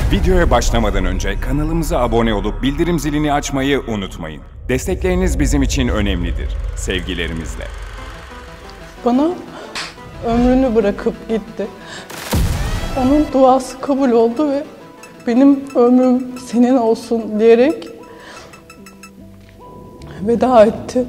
Videoya başlamadan önce kanalımıza abone olup bildirim zilini açmayı unutmayın. Destekleriniz bizim için önemlidir. Sevgilerimizle. Bana ömrünü bırakıp gitti. Onun duası kabul oldu ve benim ömrüm senin olsun diyerek veda etti.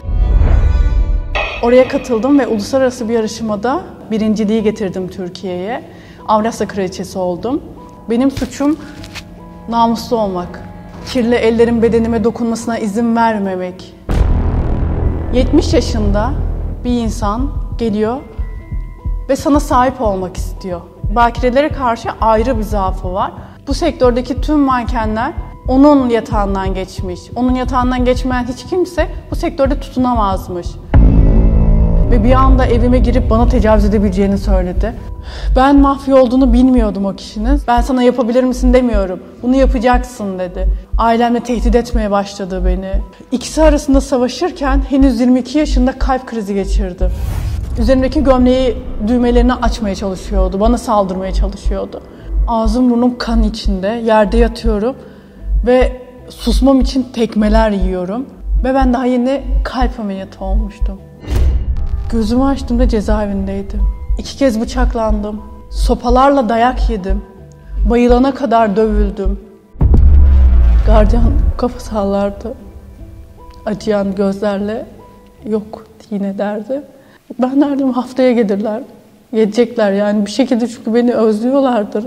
Oraya katıldım ve uluslararası bir yarışmada birinciliği getirdim Türkiye'ye. Avrasya Kraliçesi oldum. Benim suçum namuslu olmak. Kirli ellerin bedenime dokunmasına izin vermemek. 70 yaşında bir insan geliyor ve sana sahip olmak istiyor. Bakirelere karşı ayrı bir zaafı var. Bu sektördeki tüm mankenler onun yatağından geçmiş. Onun yatağından geçmeyen hiç kimse bu sektörde tutunamazmış. Ve bir anda evime girip bana tecavüz edebileceğini söyledi. Ben mafya olduğunu bilmiyordum o kişinin. Ben sana yapabilir misin demiyorum. Bunu yapacaksın dedi. Ailemle tehdit etmeye başladı beni. İkisi arasında savaşırken henüz 22 yaşında kalp krizi geçirdim. Üzerimdeki gömleği düğmelerini açmaya çalışıyordu. Bana saldırmaya çalışıyordu. Ağzım burnum kan içinde. Yerde yatıyorum. Ve susmam için tekmeler yiyorum. Ve ben daha yeni kalp ameliyatı olmuştum. Gözümü açtığımda cezaevindeydim. 2 kez bıçaklandım. Sopalarla dayak yedim. Bayılana kadar dövüldüm. Gardiyan kafa sallardı. Acıyan gözlerle yok yine derdi. Ben derdim haftaya gelirler. Gelecekler yani bir şekilde çünkü beni özlüyorlardır.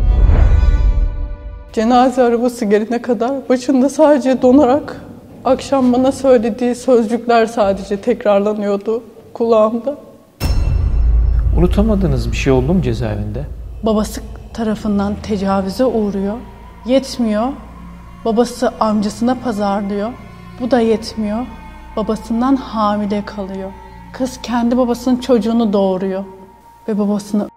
Cenaze arabası gelene kadar başında sadece donarak akşam bana söylediği sözcükler sadece tekrarlanıyordu kulağımda. Unutamadığınız bir şey oldu mu cezaevinde? Babası tarafından tecavüze uğruyor. Yetmiyor. Babası amcasına pazarlıyor. Bu da yetmiyor. Babasından hamile kalıyor. Kız kendi babasının çocuğunu doğuruyor. Ve babasını...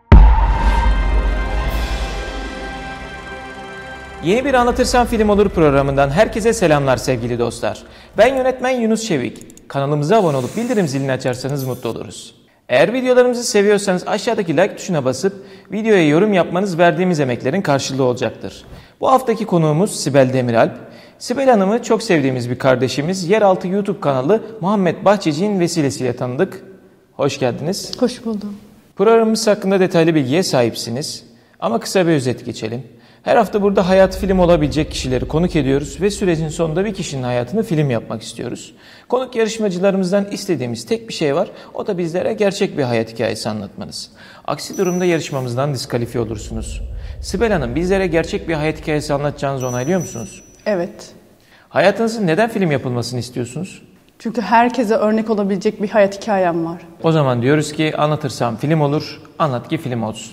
Yeni bir Anlatırsam Film Olur programından herkese selamlar sevgili dostlar. Ben yönetmen Yunus Çevik. Kanalımıza abone olup bildirim zilini açarsanız mutlu oluruz. Eğer videolarımızı seviyorsanız aşağıdaki like tuşuna basıp videoya yorum yapmanız verdiğimiz emeklerin karşılığı olacaktır. Bu haftaki konuğumuz Sibel Demiralp. Sibel Hanım'ı çok sevdiğimiz bir kardeşimiz Yeraltı YouTube kanalı Muhammed Bahçeci'nin vesilesiyle tanıdık. Hoş geldiniz. Hoş buldum. Programımız hakkında detaylı bilgiye sahipsiniz. Ama kısa bir özet geçelim. Her hafta burada hayatı film olabilecek kişileri konuk ediyoruz ve sürecin sonunda bir kişinin hayatını film yapmak istiyoruz. Konuk yarışmacılarımızdan istediğimiz tek bir şey var. O da bizlere gerçek bir hayat hikayesi anlatmanız. Aksi durumda yarışmamızdan diskalifiye olursunuz. Sibel Hanım, bizlere gerçek bir hayat hikayesi anlatacağınızı onaylıyor musunuz? Evet. Hayatınızın neden film yapılmasını istiyorsunuz? Çünkü herkese örnek olabilecek bir hayat hikayem var. O zaman diyoruz ki anlatırsam film olur, anlat ki film olsun.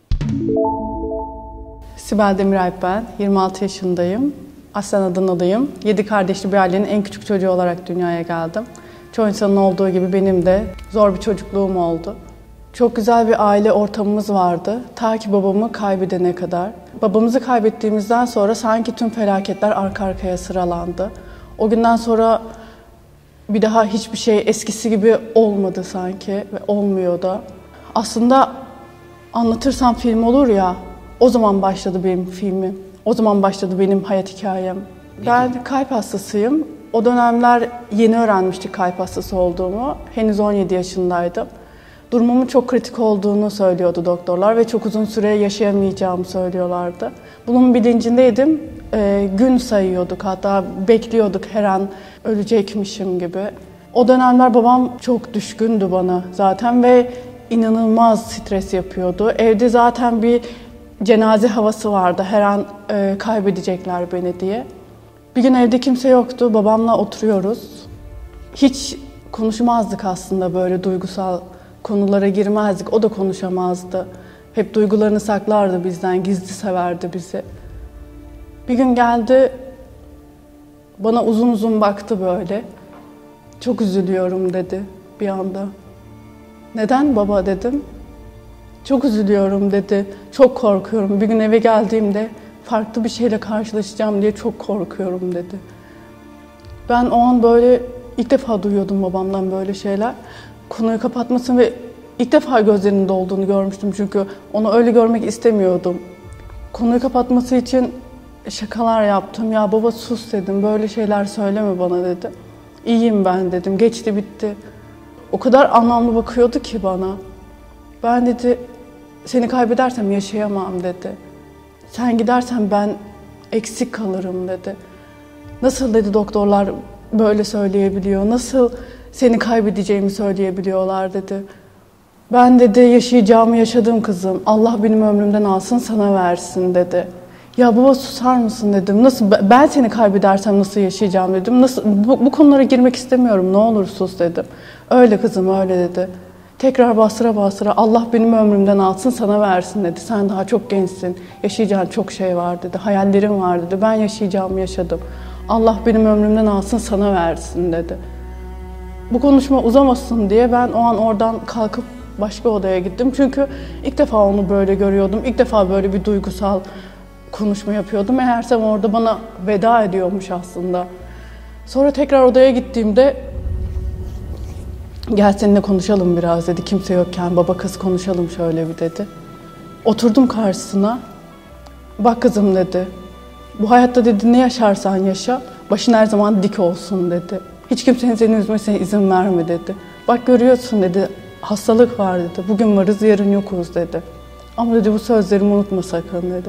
Sibel Demiralp ben. 26 yaşındayım. Aslen Adanalıyım. 7 kardeşli bir ailenin en küçük çocuğu olarak dünyaya geldim. Çoğu insanın olduğu gibi benim de zor bir çocukluğum oldu. Çok güzel bir aile ortamımız vardı. Ta ki babamı kaybedene kadar. Babamızı kaybettiğimizden sonra sanki tüm felaketler arka arkaya sıralandı. O günden sonra bir daha hiçbir şey eskisi gibi olmadı sanki ve olmuyor da. Aslında anlatırsam film olur ya, o zaman başladı benim filmim. O zaman başladı benim hayat hikayem. Ben kalp hastasıyım. O dönemler yeni öğrenmiştik kalp hastası olduğumu. Henüz 17 yaşındaydım. Durumumun çok kritik olduğunu söylüyordu doktorlar ve çok uzun süre yaşayamayacağımı söylüyorlardı. Bunun bilincindeydim. Gün sayıyorduk, hatta bekliyorduk her an ölecekmişim gibi. O dönemler babam çok düşkündü bana zaten ve inanılmaz stres yapıyordu. Evde zaten bir cenaze havası vardı, her an kaybedecekler beni diye. Bir gün evde kimse yoktu, babamla oturuyoruz. Hiç konuşmazdık aslında, böyle duygusal konulara girmezdik, o da konuşamazdı. Hep duygularını saklardı bizden, gizli severdi bizi. Bir gün geldi, bana uzun uzun baktı böyle. Çok üzülüyorum dedi bir anda. Neden baba dedim. Çok üzülüyorum dedi. Çok korkuyorum. Bir gün eve geldiğimde farklı bir şeyle karşılaşacağım diye çok korkuyorum dedi. Ben o an böyle ilk defa duyuyordum babamdan böyle şeyler. Konuyu kapatmasın ve ilk defa gözlerinin dolduğunu görmüştüm çünkü onu öyle görmek istemiyordum. Konuyu kapatması için şakalar yaptım. Ya baba sus dedim, böyle şeyler söyleme bana dedi. İyiyim ben dedim, geçti bitti. O kadar anlamlı bakıyordu ki bana. Ben dedi, seni kaybedersem yaşayamam dedi. Sen gidersen ben eksik kalırım dedi. Nasıl dedi doktorlar böyle söyleyebiliyor, nasıl seni kaybedeceğimi söyleyebiliyorlar dedi. Ben dedi yaşayacağımı yaşadım kızım, Allah benim ömrümden alsın sana versin dedi. Ya baba susar mısın dedim, nasıl ben seni kaybedersem nasıl yaşayacağım dedim. Nasıl, bu konulara girmek istemiyorum, ne olur sus dedim. Öyle kızım öyle dedi. Tekrar bastıra bastıra Allah benim ömrümden alsın sana versin dedi. Sen daha çok gençsin, yaşayacağın çok şey var dedi, hayallerim var dedi. Ben yaşayacağımı yaşadım. Allah benim ömrümden alsın sana versin dedi. Bu konuşma uzamasın diye ben o an oradan kalkıp başka odaya gittim. Çünkü ilk defa onu böyle görüyordum. İlk defa böyle bir duygusal konuşma yapıyordu. Meğersem orada bana veda ediyormuş aslında. Sonra tekrar odaya gittiğimde gel seninle konuşalım biraz dedi. Kimse yokken baba kız konuşalım şöyle bir dedi. Oturdum karşısına. Bak kızım dedi. Bu hayatta dedi ne yaşarsan yaşa. Başın her zaman dik olsun dedi. Hiç kimsenin seni üzmesine izin verme dedi. Bak görüyorsun dedi. Hastalık var dedi. Bugün varız yarın yokuz dedi. Ama dedi bu sözlerimi unutma sakın dedi.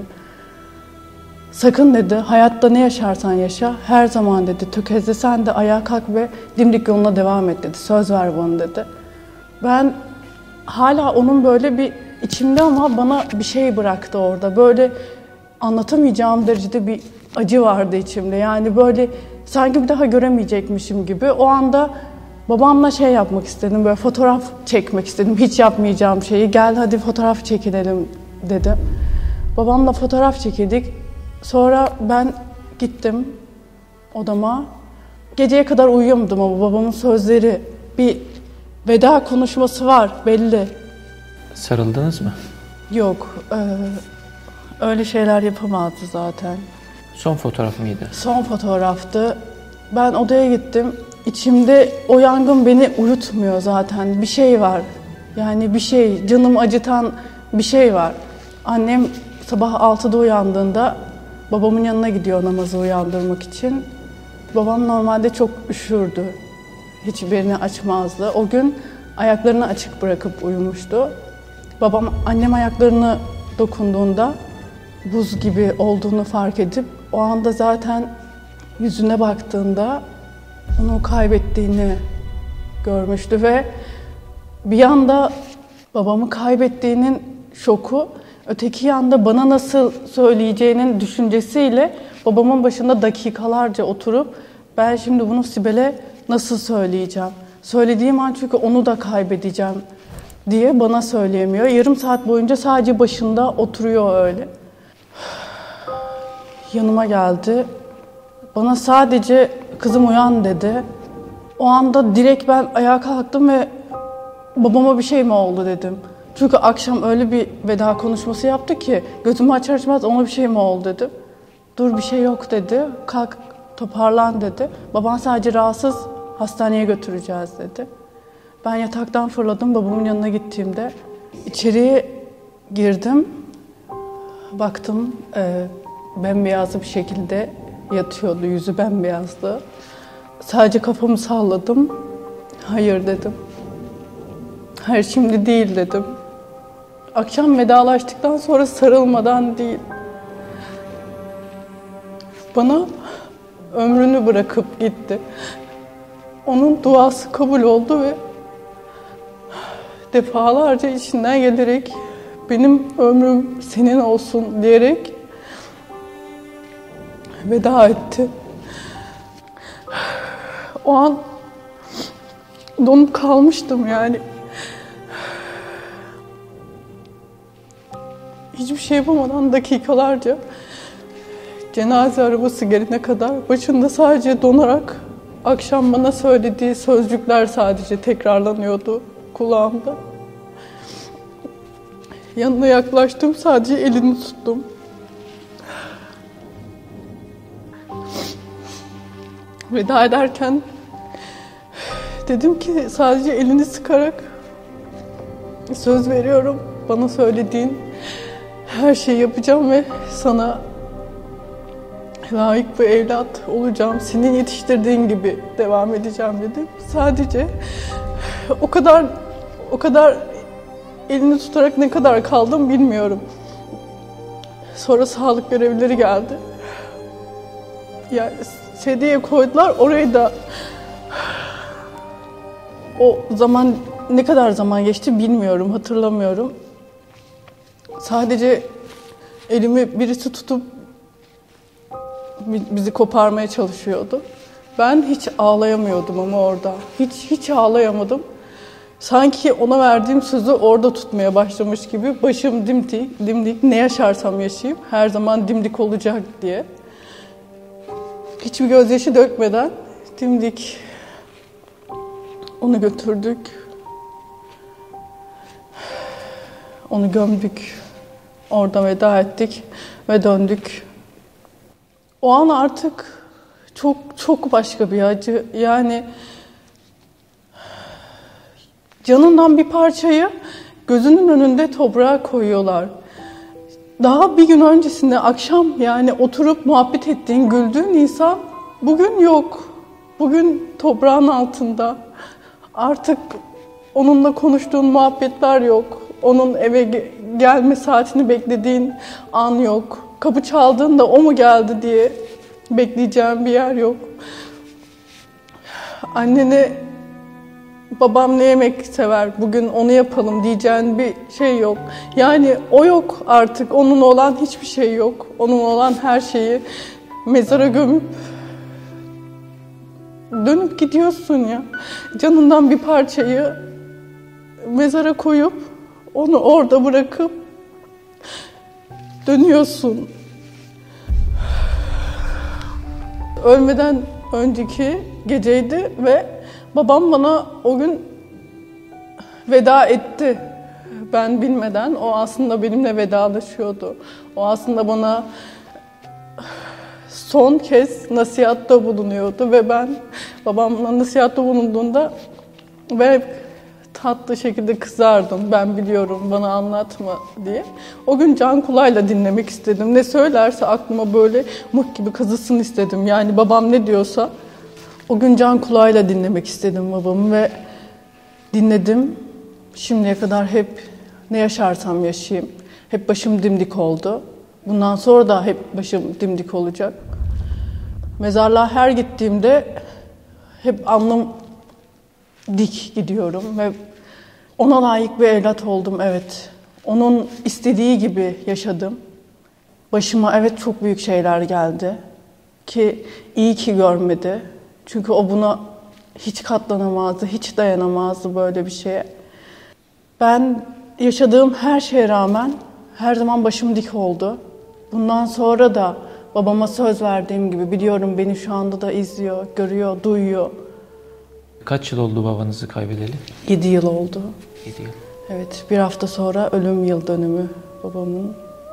Sakın dedi, hayatta ne yaşarsan yaşa, her zaman dedi, tökezlesen de ayağa kalk ve dimdik yoluna devam et dedi. Söz ver bana dedi. Ben hala onun böyle bir içimde ama bana bir şey bıraktı orada. Böyle anlatamayacağım derecede bir acı vardı içimde. Yani böyle sanki bir daha göremeyecekmişim gibi. O anda babamla şey yapmak istedim, böyle fotoğraf çekmek istedim. Hiç yapmayacağım şeyi. Gel hadi fotoğraf çekilelim dedim. Babamla fotoğraf çekildik. Sonra ben gittim odama. Geceye kadar uyuyamadım ama babamın sözleri, bir veda konuşması var belli. Sarıldınız mı? Yok, öyle şeyler yapamazdı zaten. Son fotoğraf mıydı? Son fotoğraftı. Ben odaya gittim. İçimde o yangın beni uyutmuyor zaten. Bir şey var. Yani bir şey, canımı acıtan bir şey var. Annem sabah 6'da uyandığında babamın yanına gidiyor namazı uyandırmak için. Babam normalde çok üşürdü. Hiçbirini açmazdı. O gün ayaklarını açık bırakıp uyumuştu. Babam annem ayaklarını dokunduğunda buz gibi olduğunu fark edip o anda zaten yüzüne baktığında onu kaybettiğini görmüştü ve bir yanda babamı kaybettiğinin şoku, öteki yanda bana nasıl söyleyeceğinin düşüncesiyle babamın başında dakikalarca oturup ben şimdi bunu Sibel'e nasıl söyleyeceğim? Söylediğim an çünkü onu da kaybedeceğim diye bana söyleyemiyor. Yarım saat boyunca sadece başında oturuyor öyle. Yanıma geldi. Bana sadece kızım uyan dedi. O anda direkt ben ayağa kalktım ve babama bir şey mi oldu dedim. Çünkü akşam öyle bir veda konuşması yaptı ki gözümü açar açmaz ona bir şey mi oldu dedim. Dur bir şey yok dedi. Kalk toparlan dedi. Baban sadece rahatsız, hastaneye götüreceğiz dedi. Ben yataktan fırladım babamın yanına gittiğimde. İçeriye girdim. Baktım bembeyaz bir şekilde yatıyordu. Yüzü bembeyazdı. Sadece kafamı salladım. Hayır dedim. Hayır şimdi değil dedim. Akşam vedalaştıktan sonra sarılmadan değil. Bana ömrünü bırakıp gitti. Onun duası kabul oldu ve defalarca içinden gelerek benim ömrüm senin olsun diyerek veda etti. O an donup kalmıştım yani. Hiçbir şey yapamadan dakikalarca cenaze arabası gelene kadar başında sadece donarak akşam bana söylediği sözcükler sadece tekrarlanıyordu kulağımda. Yanına yaklaştım, sadece elini tuttum. Veda ederken dedim ki sadece elini sıkarak söz veriyorum bana söylediğin her şeyi yapacağım ve sana layık bir evlat olacağım. Senin yetiştirdiğin gibi devam edeceğim dedi. Sadece o kadar elini tutarak ne kadar kaldım bilmiyorum. Sonra sağlık görevlileri geldi. Yani sedyeye koydular. Orayı da o zaman ne kadar zaman geçti bilmiyorum, hatırlamıyorum. Sadece elimi birisi tutup bizi koparmaya çalışıyordu. Ben hiç ağlayamıyordum ama orada. Hiç ağlayamadım. Sanki ona verdiğim sözü orada tutmaya başlamış gibi başım dimdik ne yaşarsam yaşayayım her zaman dimdik olacak diye. Hiçbir gözyaşı dökmeden dimdik onu götürdük. Onu gömdük. Orada veda ettik ve döndük. O an artık çok başka bir acı. Yani canından bir parçayı gözünün önünde toprağa koyuyorlar. Daha bir gün öncesinde akşam yani oturup muhabbet ettiğin, güldüğün insan bugün yok. Bugün toprağın altında. Artık onunla konuştuğun muhabbetler yok. Onun eve gelme saatini beklediğin an yok. Kapı çaldığında o mu geldi diye bekleyeceğin bir yer yok. Annene babam ne yemek sever, bugün onu yapalım diyeceğin bir şey yok. Yani o yok artık, onun olan hiçbir şey yok. Onun olan her şeyi mezara gömüp dönüp gidiyorsun ya. Canından bir parçayı mezara koyup onu orada bırakıp dönüyorsun. Ölmeden önceki geceydi ve babam bana o gün veda etti. Ben bilmeden o aslında benimle vedalaşıyordu. O aslında bana son kez nasihatta bulunuyordu ve ben babamla nasihatta bulunduğunda ve tatlı şekilde kızardım. Ben biliyorum, bana anlatma diye. O gün can kulağıyla dinlemek istedim. Ne söylerse aklıma böyle mıh gibi kazısın istedim. Yani babam ne diyorsa o gün can kulağıyla dinlemek istedim babamı ve dinledim. Şimdiye kadar hep ne yaşarsam yaşayayım. Hep başım dimdik oldu. Bundan sonra da hep başım dimdik olacak. Mezarlığa her gittiğimde hep alnım dik gidiyorum ve ona layık bir evlat oldum, evet. Onun istediği gibi yaşadım. Başıma evet çok büyük şeyler geldi ki iyi ki görmedi. Çünkü o buna hiç katlanamazdı, hiç dayanamazdı böyle bir şeye. Ben yaşadığım her şeye rağmen her zaman başım dik oldu. Bundan sonra da babama söz verdiğim gibi biliyorum beni şu anda da izliyor, görüyor, duyuyor. Kaç yıl oldu babanızı kaybedeli? 7 yıl oldu. 7 yıl. Evet, bir hafta sonra ölüm yıl dönümü babamın.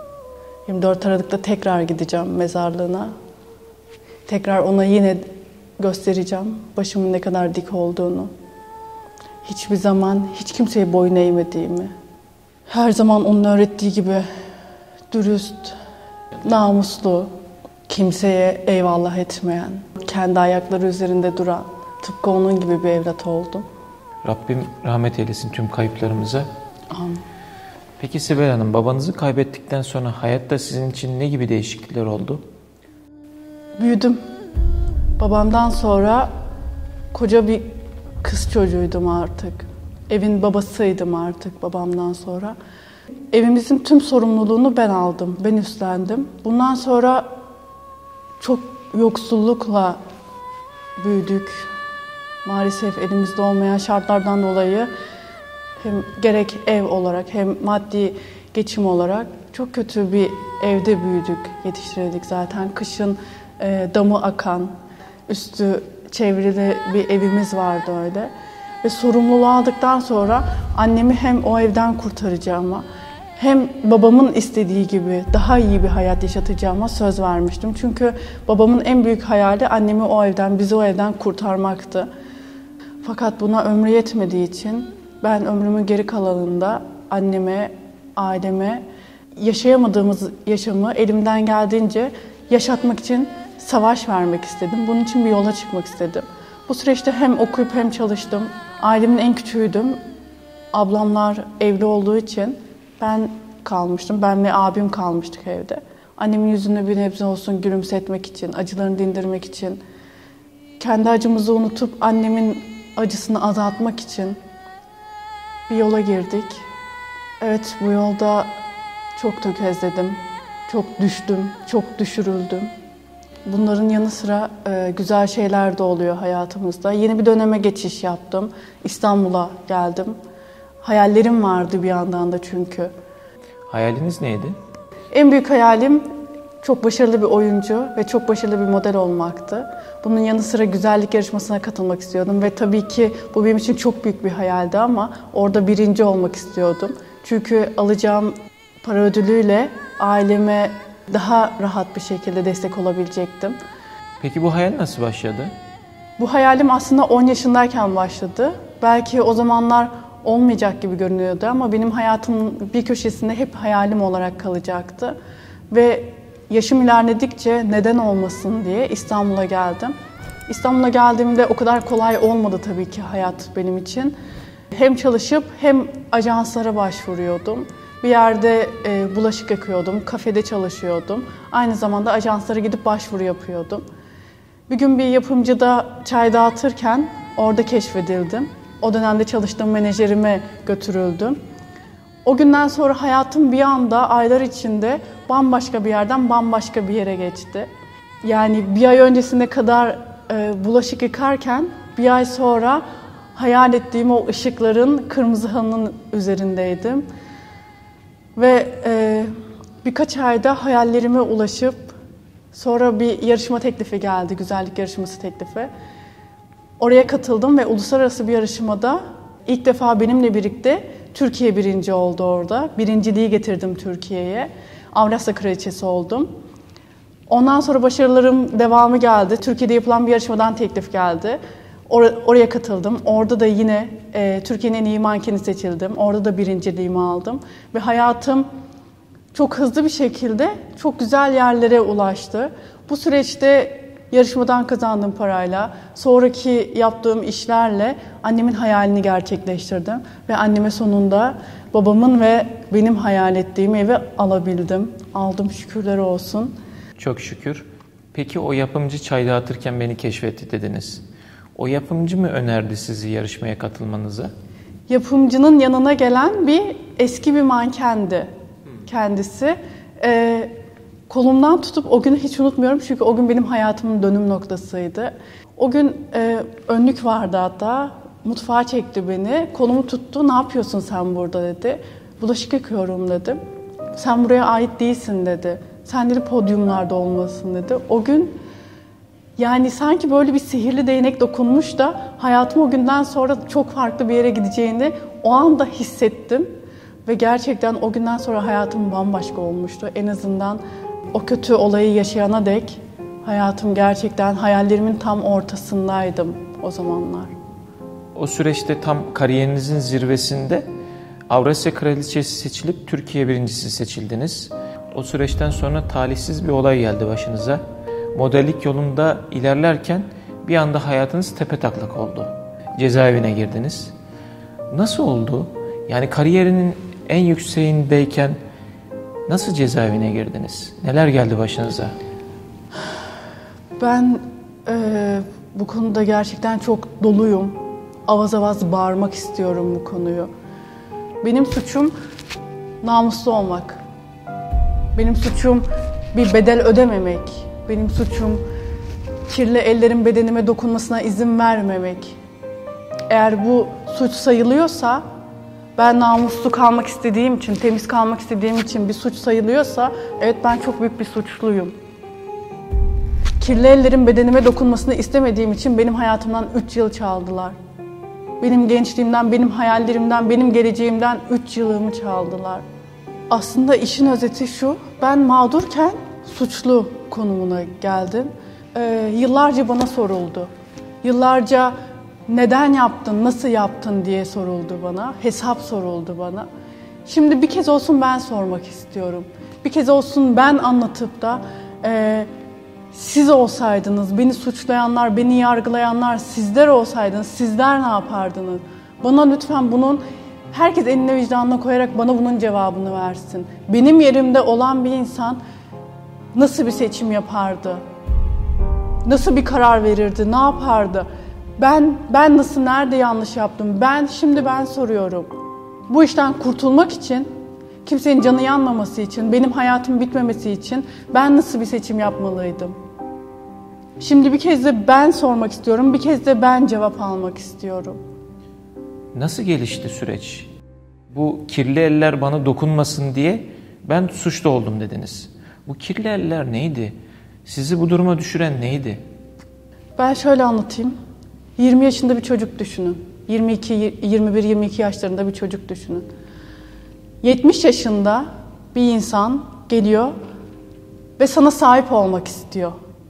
24 Aralık'ta tekrar gideceğim mezarlığına. Tekrar ona yine göstereceğim başımın ne kadar dik olduğunu. Hiçbir zaman hiç kimseye boyun eğmediğimi. Her zaman onun öğrettiği gibi dürüst, namuslu, kimseye eyvallah etmeyen, kendi ayakları üzerinde duran, tıpkı onun gibi bir evlat oldum. Rabbim rahmet eylesin tüm kayıplarımıza. Amin. Peki Sibel Hanım, babanızı kaybettikten sonra hayatta sizin için ne gibi değişiklikler oldu? Büyüdüm. Babamdan sonra koca bir kız çocuğuydum artık. Evin babasıydım artık babamdan sonra. Evimizin tüm sorumluluğunu ben aldım, ben üstlendim. Bundan sonra çok yoksullukla büyüdük. Maalesef elimizde olmayan şartlardan dolayı hem gerek ev olarak hem maddi geçim olarak çok kötü bir evde büyüdük, yetiştirildik zaten. Kışın damı akan, üstü çevrili bir evimiz vardı öyle. Ve sorumluluğu aldıktan sonra annemi hem o evden kurtaracağıma hem babamın istediği gibi daha iyi bir hayat yaşatacağıma söz vermiştim. Çünkü babamın en büyük hayali annemi o evden, bizi o evden kurtarmaktı. Fakat buna ömrü yetmediği için ben ömrümün geri kalanında anneme, aileme yaşayamadığımız yaşamı elimden geldiğince yaşatmak için savaş vermek istedim. Bunun için bir yola çıkmak istedim. Bu süreçte hem okuyup hem çalıştım. Ailemin en küçüğüydüm. Ablamlar evli olduğu için ben kalmıştım. Ben ve abim kalmıştık evde. Annemin yüzünü bir nebze olsun gülümsetmek için, acılarını dindirmek için, kendi acımızı unutup annemin acısını azaltmak için bir yola girdik. Evet, bu yolda çok tökezledim, çok düştüm, çok düşürüldüm. Bunların yanı sıra güzel şeyler de oluyor hayatımızda. Yeni bir döneme geçiş yaptım. İstanbul'a geldim. Hayallerim vardı bir yandan da çünkü. Hayaliniz neydi? En büyük hayalim çok başarılı bir oyuncu ve çok başarılı bir model olmaktı. Bunun yanı sıra güzellik yarışmasına katılmak istiyordum ve tabii ki bu benim için çok büyük bir hayaldi ama orada birinci olmak istiyordum. Çünkü alacağım para ödülüyle aileme daha rahat bir şekilde destek olabilecektim. Peki bu hayal nasıl başladı? Bu hayalim aslında 10 yaşındayken başladı. Belki o zamanlar olmayacak gibi görünüyordu ama benim hayatımın bir köşesinde hep hayalim olarak kalacaktı. Ve yaşım ilerledikçe neden olmasın diye İstanbul'a geldim. İstanbul'a geldiğimde o kadar kolay olmadı tabii ki hayat benim için. Hem çalışıp hem ajanslara başvuruyordum. Bir yerde bulaşık yıkıyordum, kafede çalışıyordum. Aynı zamanda ajanslara gidip başvuru yapıyordum. Bir gün bir yapımcıda çay dağıtırken orada keşfedildim. O dönemde çalıştığım menajerime götürüldüm. O günden sonra hayatım bir anda aylar içinde bambaşka bir yerden bambaşka bir yere geçti. Yani bir ay öncesine kadar bulaşık yıkarken bir ay sonra hayal ettiğim o ışıkların kırmızı halının üzerindeydim. Ve birkaç ayda hayallerime ulaşıp sonra bir yarışma teklifi geldi, güzellik yarışması teklifi. Oraya katıldım ve uluslararası bir yarışmada ilk defa benimle birlikte Türkiye birinci oldu orada. Birinciliği getirdim Türkiye'ye. Avrasya Kraliçesi oldum. Ondan sonra başarılarım devamı geldi. Türkiye'de yapılan bir yarışmadan teklif geldi. Oraya katıldım. Orada da yine Türkiye'nin en iyi mankeni seçildim. Orada da birinciliğimi aldım. Ve hayatım çok hızlı bir şekilde çok güzel yerlere ulaştı. Bu süreçte yarışmadan kazandığım parayla, sonraki yaptığım işlerle annemin hayalini gerçekleştirdim. Ve anneme sonunda babamın ve benim hayal ettiğim evi alabildim. Aldım, şükürler olsun. Çok şükür. Peki o yapımcı çay dağıtırken beni keşfetti dediniz. O yapımcı mı önerdi sizi yarışmaya katılmanızı? Yapımcının yanına gelen eski bir mankendi kendisi. Kolumdan tutup o günü hiç unutmuyorum çünkü o gün benim hayatımın dönüm noktasıydı. O gün önlük vardı hatta. Mutfağa çekti beni. Kolumu tuttu. Ne yapıyorsun sen burada dedi. Bulaşık yıkıyorum dedim. Sen buraya ait değilsin dedi. Sen dedi podyumlarda olmalısın dedi. O gün yani sanki böyle bir sihirli değnek dokunmuş da hayatım o günden sonra çok farklı bir yere gideceğini o anda hissettim. Ve gerçekten o günden sonra hayatım bambaşka olmuştu. En azından o kötü olayı yaşayana dek hayatım gerçekten hayallerimin tam ortasındaydım o zamanlar. O süreçte tam kariyerinizin zirvesinde Avrasya Kraliçesi seçilip Türkiye birincisi seçildiniz. O süreçten sonra talihsiz bir olay geldi başınıza. Modellik yolunda ilerlerken bir anda hayatınız tepetaklak oldu. Cezaevine girdiniz. Nasıl oldu? Yani kariyerinin en yükseğindeyken nasıl cezaevine girdiniz? Neler geldi başınıza? Ben bu konuda gerçekten çok doluyum. Avaz avaz bağırmak istiyorum bu konuyu. Benim suçum namuslu olmak. Benim suçum bir bedel ödememek. Benim suçum kirli ellerin bedenime dokunmasına izin vermemek. Eğer bu suç sayılıyorsa, ben namuslu kalmak istediğim için, temiz kalmak istediğim için bir suç sayılıyorsa, evet ben çok büyük bir suçluyum. Kirli ellerin bedenime dokunmasını istemediğim için benim hayatımdan 3 yıl çaldılar. Benim gençliğimden, benim hayallerimden, benim geleceğimden 3 yılımı çaldılar. Aslında işin özeti şu, ben mağdurken suçlu konumuna geldim. Yıllarca bana soruldu. Yıllarca neden yaptın, nasıl yaptın diye soruldu bana. Hesap soruldu bana. Şimdi bir kez olsun ben sormak istiyorum. Bir kez olsun ben anlatıp da siz olsaydınız, beni suçlayanlar, beni yargılayanlar sizler olsaydınız, sizler ne yapardınız? Bana lütfen bunun, herkes eline vicdanına koyarak bana bunun cevabını versin. Benim yerimde olan bir insan nasıl bir seçim yapardı? Nasıl bir karar verirdi? Ne yapardı? Ben nasıl, nerede yanlış yaptım? Şimdi ben soruyorum. Bu işten kurtulmak için, kimsenin canı yanmaması için, benim hayatım bitmemesi için ben nasıl bir seçim yapmalıydım? Şimdi bir kez de ben sormak istiyorum, bir kez de ben cevap almak istiyorum. Nasıl gelişti süreç? Bu kirli eller bana dokunmasın diye ben suçlu oldum dediniz. Bu kirli eller neydi? Sizi bu duruma düşüren neydi? Ben şöyle anlatayım. 20 yaşında bir çocuk düşünün. 21-22 yaşlarında bir çocuk düşünün. 70 yaşında bir insan geliyor ve sana sahip olmak istiyor.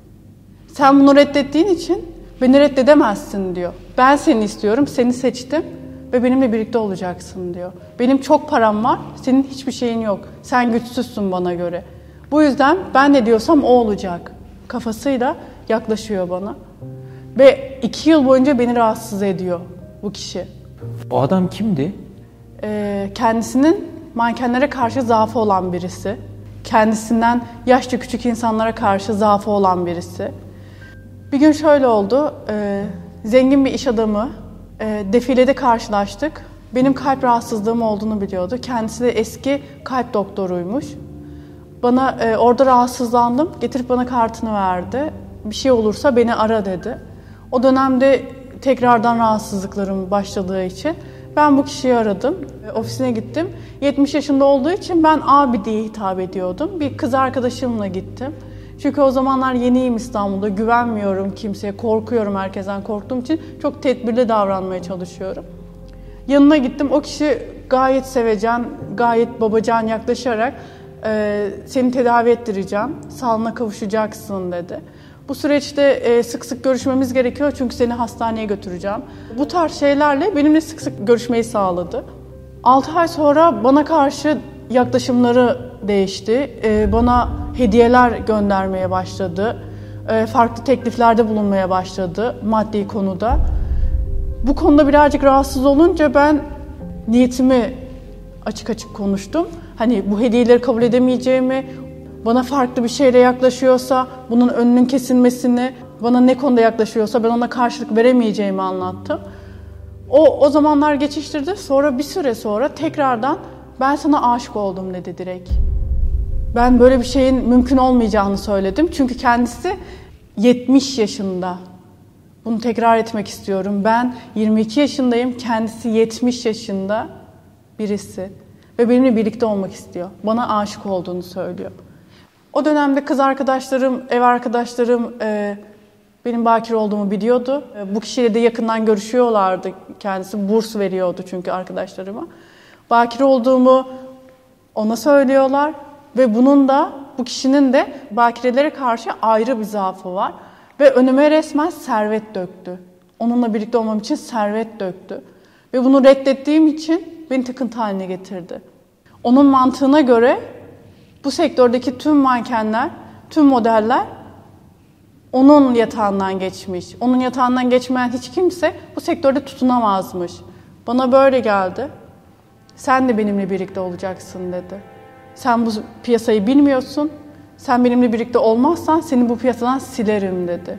Sen bunu reddettiğin için beni reddedemezsin diyor. Ben seni istiyorum, seni seçtim ve benimle birlikte olacaksın diyor. Benim çok param var, senin hiçbir şeyin yok. Sen güçsüzsün bana göre. Bu yüzden ben ne diyorsam o olacak kafasıyla yaklaşıyor bana. Ve 2 yıl boyunca beni rahatsız ediyor bu kişi. O adam kimdi? Kendisinin mankenlere karşı zaafı olan birisi. Kendisinden yaşça küçük insanlara karşı zaafı olan birisi. Bir gün şöyle oldu. Zengin bir iş adamı. Defilede karşılaştık. Benim kalp rahatsızlığım olduğunu biliyordu. Kendisi de eski kalp doktoruymuş. Bana orada rahatsızlandım. Getirip bana kartını verdi. Bir şey olursa beni ara dedi. O dönemde tekrardan rahatsızlıklarım başladığı için ben bu kişiyi aradım. Ofisine gittim. 70 yaşında olduğu için ben abi diye hitap ediyordum. Bir kız arkadaşımla gittim. Çünkü o zamanlar yeniyim İstanbul'da. Güvenmiyorum kimseye. Korkuyorum, herkesten korktuğum için çok tedbirli davranmaya çalışıyorum. Yanına gittim. O kişi gayet sevecen, gayet babacan yaklaşarak seni tedavi ettireceğim, sağlığına kavuşacaksın dedi. Bu süreçte sık sık görüşmemiz gerekiyor çünkü seni hastaneye götüreceğim. Bu tarz şeylerle benimle sık sık görüşmeyi sağladı. 6 ay sonra bana karşı yaklaşımları değişti. Bana hediyeler göndermeye başladı. Farklı tekliflerde bulunmaya başladı maddi konuda. Bu konuda birazcık rahatsız olunca ben niyetimi açık açık konuştum. Hani bu hediyeleri kabul edemeyeceğimi, bana farklı bir şeyle yaklaşıyorsa bunun önünün kesilmesini, bana ne konuda yaklaşıyorsa ben ona karşılık veremeyeceğimi anlattım. O zamanlar geçiştirdi. Sonra bir süre sonra tekrardan ben sana aşık oldum dedi direkt. Ben böyle bir şeyin mümkün olmayacağını söyledim. Çünkü kendisi 70 yaşında. Bunu tekrar etmek istiyorum. Ben 22 yaşındayım. Kendisi 70 yaşında birisi. Ve benimle birlikte olmak istiyor. Bana aşık olduğunu söylüyor. O dönemde kız arkadaşlarım, ev arkadaşlarım benim bakire olduğumu biliyordu. Bu kişiyle de yakından görüşüyorlardı. Kendisi burs veriyordu çünkü arkadaşlarıma. Bakire olduğumu ona söylüyorlar. Ve bunun da, bu kişinin de bakirelere karşı ayrı bir zaafı var. Ve önüme resmen servet döktü. Onunla birlikte olmam için servet döktü. Ve bunu reddettiğim için beni takıntı haline getirdi. Onun mantığına göre bu sektördeki tüm mankenler, tüm modeller onun yatağından geçmiş. Onun yatağından geçmeyen hiç kimse bu sektörde tutunamazmış. Bana böyle geldi. Sen de benimle birlikte olacaksın dedi. Sen bu piyasayı bilmiyorsun. Sen benimle birlikte olmazsan seni bu piyasadan silerim dedi.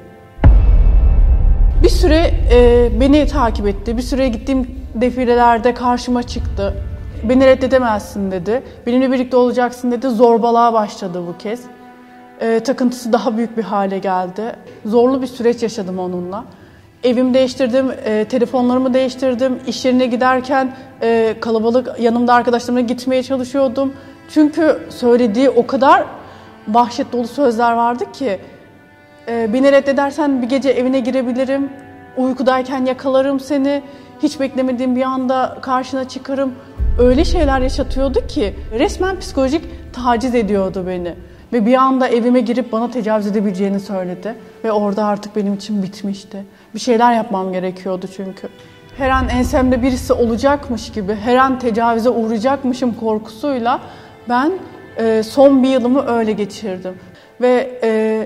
Bir süre beni takip etti. Bir süre gittiğim defilelerde karşıma çıktı. Beni reddedemezsin dedi. Benimle birlikte olacaksın dedi. Zorbalığa başladı bu kez. Takıntısı daha büyük bir hale geldi. Zorlu bir süreç yaşadım onunla. Evimi değiştirdim, telefonlarımı değiştirdim. İş yerine giderken kalabalık yanımda arkadaşlarımla gitmeye çalışıyordum. Çünkü söylediği o kadar vahşet dolu sözler vardı ki beni reddedersen bir gece evine girebilirim. Uykudayken yakalarım seni. Hiç beklemediğim bir anda karşına çıkarım. Öyle şeyler yaşatıyordu ki resmen psikolojik taciz ediyordu beni. Ve bir anda evime girip bana tecavüz edebileceğini söyledi. Ve orada artık benim için bitmişti. Bir şeyler yapmam gerekiyordu çünkü. Her an ensemde birisi olacakmış gibi, her an tecavüze uğrayacakmışım korkusuyla ben son bir yılımı öyle geçirdim. Ve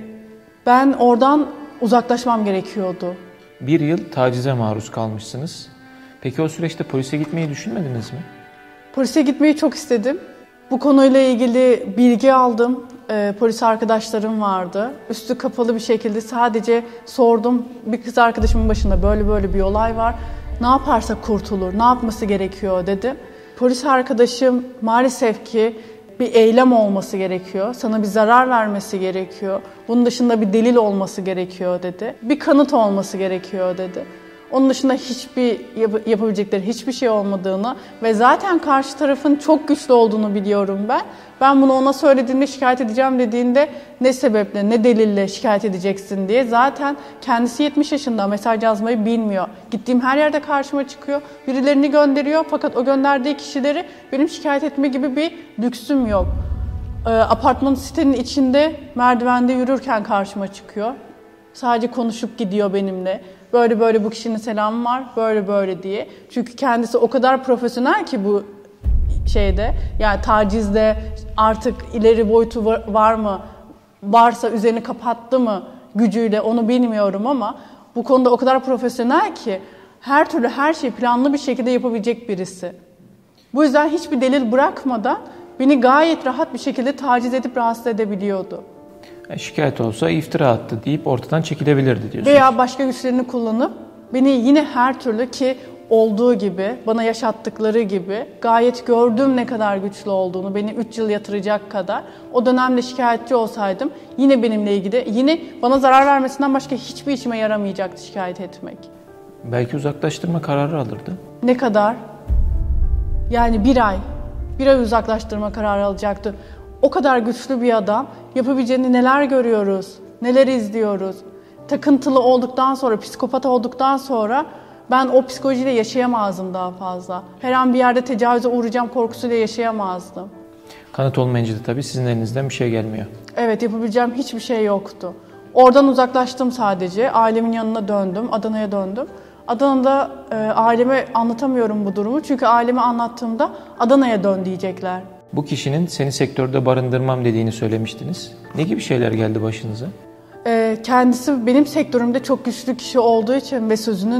ben oradan uzaklaşmam gerekiyordu. Bir yıl tacize maruz kalmışsınız. Peki o süreçte polise gitmeyi düşünmediniz mi? Polise gitmeyi çok istedim. Bu konuyla ilgili bilgi aldım. Polis arkadaşlarım vardı. Üstü kapalı bir şekilde sadece sordum. Bir kız arkadaşımın başında böyle bir olay var. Ne yaparsa kurtulur, ne yapması gerekiyor dedi. Polis arkadaşım maalesef ki bir eylem olması gerekiyor. Sana bir zarar vermesi gerekiyor. Bunun dışında bir delil olması gerekiyor dedi. Bir kanıt olması gerekiyor dedi. Onun dışında yapabilecekleri hiçbir şey olmadığını ve zaten karşı tarafın çok güçlü olduğunu biliyorum ben. Ben bunu ona söylediğimde şikayet edeceğim dediğinde ne sebeple, ne delille şikayet edeceksin diye. Zaten kendisi 70 yaşında, mesaj yazmayı bilmiyor. Gittiğim her yerde karşıma çıkıyor. Birilerini gönderiyor fakat o gönderdiği kişileri benim şikayet etme gibi bir lüksüm yok. Apartman sitenin içinde merdivende yürürken karşıma çıkıyor. Sadece konuşup gidiyor benimle. Böyle bu kişinin selamı var, böyle diye. Çünkü kendisi o kadar profesyonel ki bu şeyde, yani tacizde artık ileri boyutu var mı, varsa üzerini kapattı mı gücüyle onu bilmiyorum ama bu konuda o kadar profesyonel ki her türlü her şeyi planlı bir şekilde yapabilecek birisi. Bu yüzden hiçbir delil bırakmadan beni gayet rahat bir şekilde taciz edip rahatsız edebiliyordu. Şikayet olsa iftira attı deyip ortadan çekilebilirdi diyorsunuz. Veya başka güçlerini kullanıp beni yine her türlü ki olduğu gibi, bana yaşattıkları gibi gayet gördüm ne kadar güçlü olduğunu, beni 3 yıl yatıracak kadar. O dönemde şikayetçi olsaydım yine benimle ilgili, yine bana zarar vermesinden başka hiçbir işime yaramayacaktı şikayet etmek. Belki uzaklaştırma kararı alırdı. Ne kadar? Yani bir ay uzaklaştırma kararı alacaktı. O kadar güçlü bir adam, yapabileceğini neler görüyoruz, neler izliyoruz. Takıntılı olduktan sonra, psikopat olduktan sonra ben o psikolojiyle yaşayamazdım daha fazla. Her an bir yerde tecavüze uğrayacağım korkusuyla yaşayamazdım. Kanıt olmayınca da tabii sizin elinizden bir şey gelmiyor. Evet, yapabileceğim hiçbir şey yoktu. Oradan uzaklaştım sadece. Ailemin yanına döndüm, Adana'ya döndüm. Adana'da aileme anlatamıyorum bu durumu. Çünkü aileme anlattığımda Adana'ya dön diyecekler. Bu kişinin seni sektörde barındırmam dediğini söylemiştiniz. Ne gibi şeyler geldi başınıza? Kendisi benim sektörümde çok güçlü kişi olduğu için ve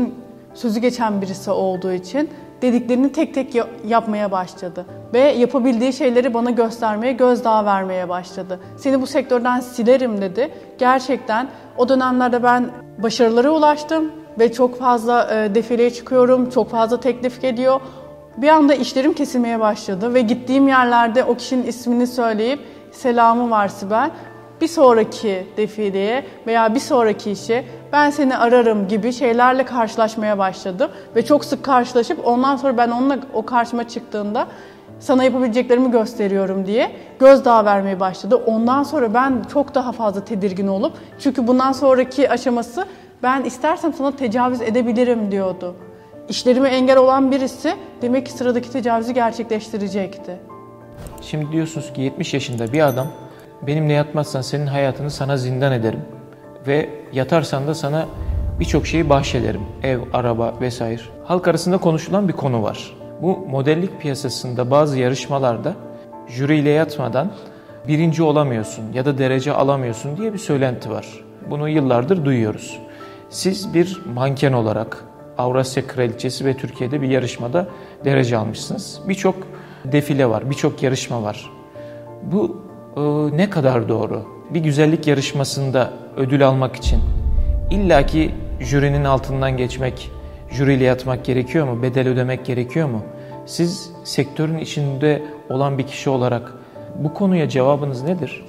sözü geçen birisi olduğu için dediklerini tek tek yapmaya başladı. Ve yapabildiği şeyleri bana göstermeye, gözdağı vermeye başladı. Seni bu sektörden silerim dedi. Gerçekten o dönemlerde ben başarılara ulaştım ve çok fazla defileye çıkıyorum, çok fazla teklif geliyor. Bir anda işlerim kesilmeye başladı ve gittiğim yerlerde o kişinin ismini söyleyip selamı var Sibel, bir sonraki defileye veya bir sonraki işe ben seni ararım gibi şeylerle karşılaşmaya başladım. Ve çok sık karşılaşıp ondan sonra ben onunla o karşıma çıktığında sana yapabileceklerimi gösteriyorum diye gözdağı vermeye başladı. Ondan sonra ben çok daha fazla tedirgin olup çünkü bundan sonraki aşaması ben istersem sana tecavüz edebilirim diyordu. İşlerime engel olan birisi demek ki sıradaki tecavüzü gerçekleştirecekti. Şimdi diyorsunuz ki 70 yaşında bir adam benimle yatmazsan senin hayatını sana zindan ederim ve yatarsan da sana birçok şeyi bahşederim. Ev, araba vesaire. Halk arasında konuşulan bir konu var. Bu modellik piyasasında bazı yarışmalarda jüriyle yatmadan birinci olamıyorsun ya da derece alamıyorsun diye bir söylenti var. Bunu yıllardır duyuyoruz. Siz bir manken olarak Avrasya Kraliçesi ve Türkiye'de bir yarışmada derece almışsınız. Birçok defile var, birçok yarışma var. Bu ne kadar doğru? Bir güzellik yarışmasında ödül almak için illaki jürinin altından geçmek, jüriyle yatmak gerekiyor mu? Bedel ödemek gerekiyor mu? Siz sektörün içinde olan bir kişi olarak bu konuya cevabınız nedir?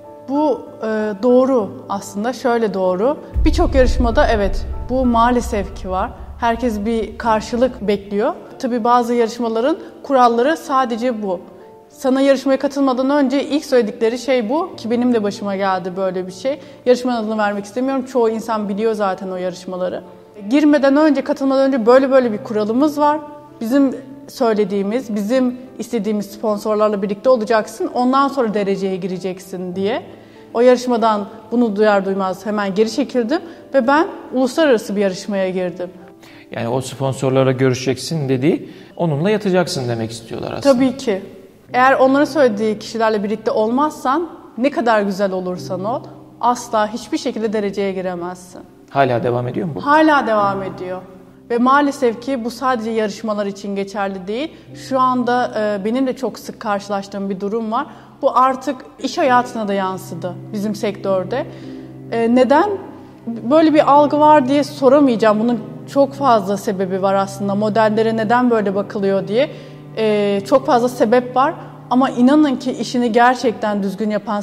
Bu doğru aslında, şöyle doğru. Birçok yarışmada evet bu maalesef ki var. Herkes bir karşılık bekliyor. Tabii bazı yarışmaların kuralları sadece bu. Sana yarışmaya katılmadan önce ilk söyledikleri şey bu ki benim de başıma geldi böyle bir şey. Yarışmanın adını vermek istemiyorum. Çoğu insan biliyor zaten o yarışmaları. Girmeden önce, katılmadan önce böyle bir kuralımız var. Bizim söylediğimiz, bizim istediğimiz sponsorlarla birlikte olacaksın. Ondan sonra dereceye gireceksin diye. O yarışmadan bunu duyar duymaz hemen geri çekildim ve ben uluslararası bir yarışmaya girdim. Yani o sponsorlarla görüşeceksin dediği, onunla yatacaksın demek istiyorlar aslında. Tabii ki. Eğer onların söylediği kişilerle birlikte olmazsan, ne kadar güzel olursan ol, asla hiçbir şekilde dereceye giremezsin. Hala devam ediyor mu bu? Hala devam ediyor. Ve maalesef ki bu sadece yarışmalar için geçerli değil. Şu anda benim de çok sık karşılaştığım bir durum var. Bu artık iş hayatına da yansıdı bizim sektörde. Neden? Böyle bir algı var diye soramayacağım. Bunun çok fazla sebebi var aslında. Modellere neden böyle bakılıyor diye. Çok fazla sebep var. Ama inanın ki işini gerçekten düzgün yapan,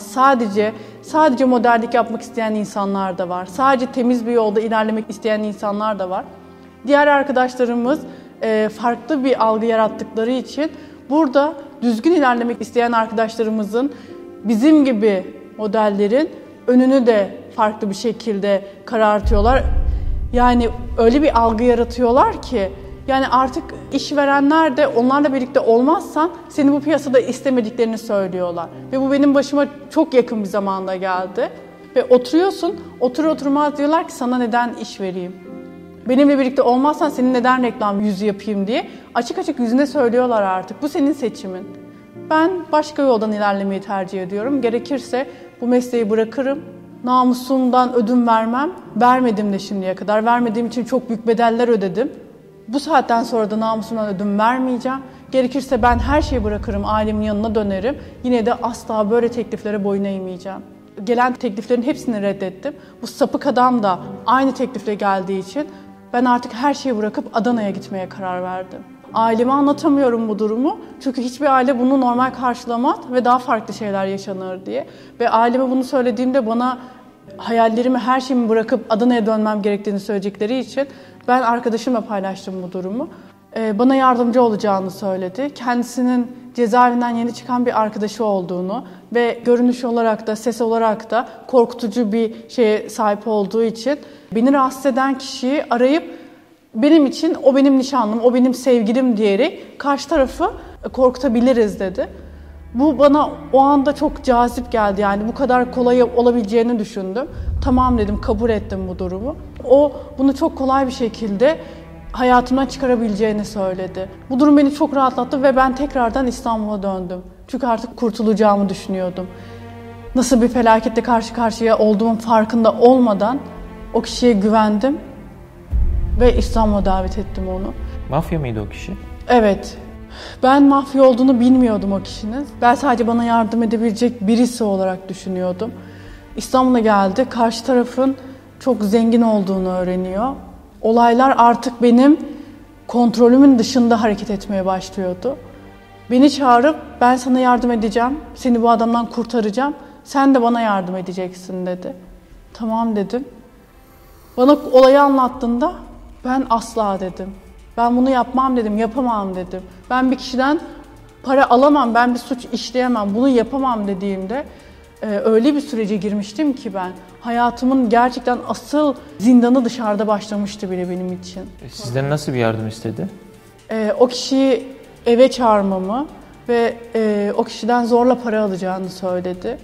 sadece modellik yapmak isteyen insanlar da var. Sadece temiz bir yolda ilerlemek isteyen insanlar da var. Diğer arkadaşlarımız farklı bir algı yarattıkları için burada düzgün ilerlemek isteyen arkadaşlarımızın bizim gibi modellerin önünü de farklı bir şekilde karartıyorlar. Yani öyle bir algı yaratıyorlar ki yani artık işverenler de onlarla birlikte olmazsan seni bu piyasada istemediklerini söylüyorlar. Ve bu benim başıma çok yakın bir zamanda geldi. Ve oturuyorsun, oturmaz diyorlar ki sana neden iş vereyim? Benimle birlikte olmazsan senin neden reklam yüzü yapayım diye açık açık yüzüne söylüyorlar artık. Bu senin seçimin. Ben başka yoldan ilerlemeyi tercih ediyorum. Gerekirse bu mesleği bırakırım. Namusumdan ödün vermem. Vermedim de şimdiye kadar. Vermediğim için çok büyük bedeller ödedim. Bu saatten sonra da namusumdan ödün vermeyeceğim. Gerekirse ben her şeyi bırakırım, ailemin yanına dönerim. Yine de asla böyle tekliflere boyun eğmeyeceğim. Gelen tekliflerin hepsini reddettim. Bu sapık adam da aynı teklifle geldiği için ben artık her şeyi bırakıp Adana'ya gitmeye karar verdim. Aileme anlatamıyorum bu durumu. Çünkü hiçbir aile bunu normal karşılamaz ve daha farklı şeyler yaşanır diye. Ve aileme bunu söylediğimde bana hayallerimi, her şeyimi bırakıp Adana'ya dönmem gerektiğini söyleyecekleri için ben arkadaşımla paylaştım bu durumu. Bana yardımcı olacağını söyledi. Kendisinin cezaevinden yeni çıkan bir arkadaşı olduğunu ve görünüş olarak da ses olarak da korkutucu bir şeye sahip olduğu için beni rahatsız eden kişiyi arayıp benim için o benim nişanlım, o benim sevgilim diyerek karşı tarafı korkutabiliriz dedi. Bu bana o anda çok cazip geldi, yani bu kadar kolay olabileceğini düşündüm. Tamam dedim, kabul ettim bu durumu. O bunu çok kolay bir şekilde hayatımdan çıkarabileceğini söyledi. Bu durum beni çok rahatlattı ve ben tekrardan İstanbul'a döndüm. Çünkü artık kurtulacağımı düşünüyordum. Nasıl bir felaketle karşı karşıya olduğumun farkında olmadan o kişiye güvendim ve İstanbul'a davet ettim onu. Mafya mıydı o kişi? Evet. Ben mafya olduğunu bilmiyordum o kişinin. Ben sadece bana yardım edebilecek birisi olarak düşünüyordum. İstanbul'a geldi. Karşı tarafın çok zengin olduğunu öğreniyor. Olaylar artık benim kontrolümün dışında hareket etmeye başlıyordu. Beni çağırıp ben sana yardım edeceğim, seni bu adamdan kurtaracağım, sen de bana yardım edeceksin dedi. Tamam dedim. Bana olayı anlattığında ben asla dedim. Ben bunu yapmam dedim, yapamam dedim. Ben bir kişiden para alamam, ben bir suç işleyemem, bunu yapamam dediğimde öyle bir sürece girmiştim ki ben. Hayatımın gerçekten asıl zindanı dışarıda başlamıştı bile benim için. Sizden nasıl bir yardım istedi? O kişiyi eve çağırmamı ve o kişiden zorla para alacağını söyledi.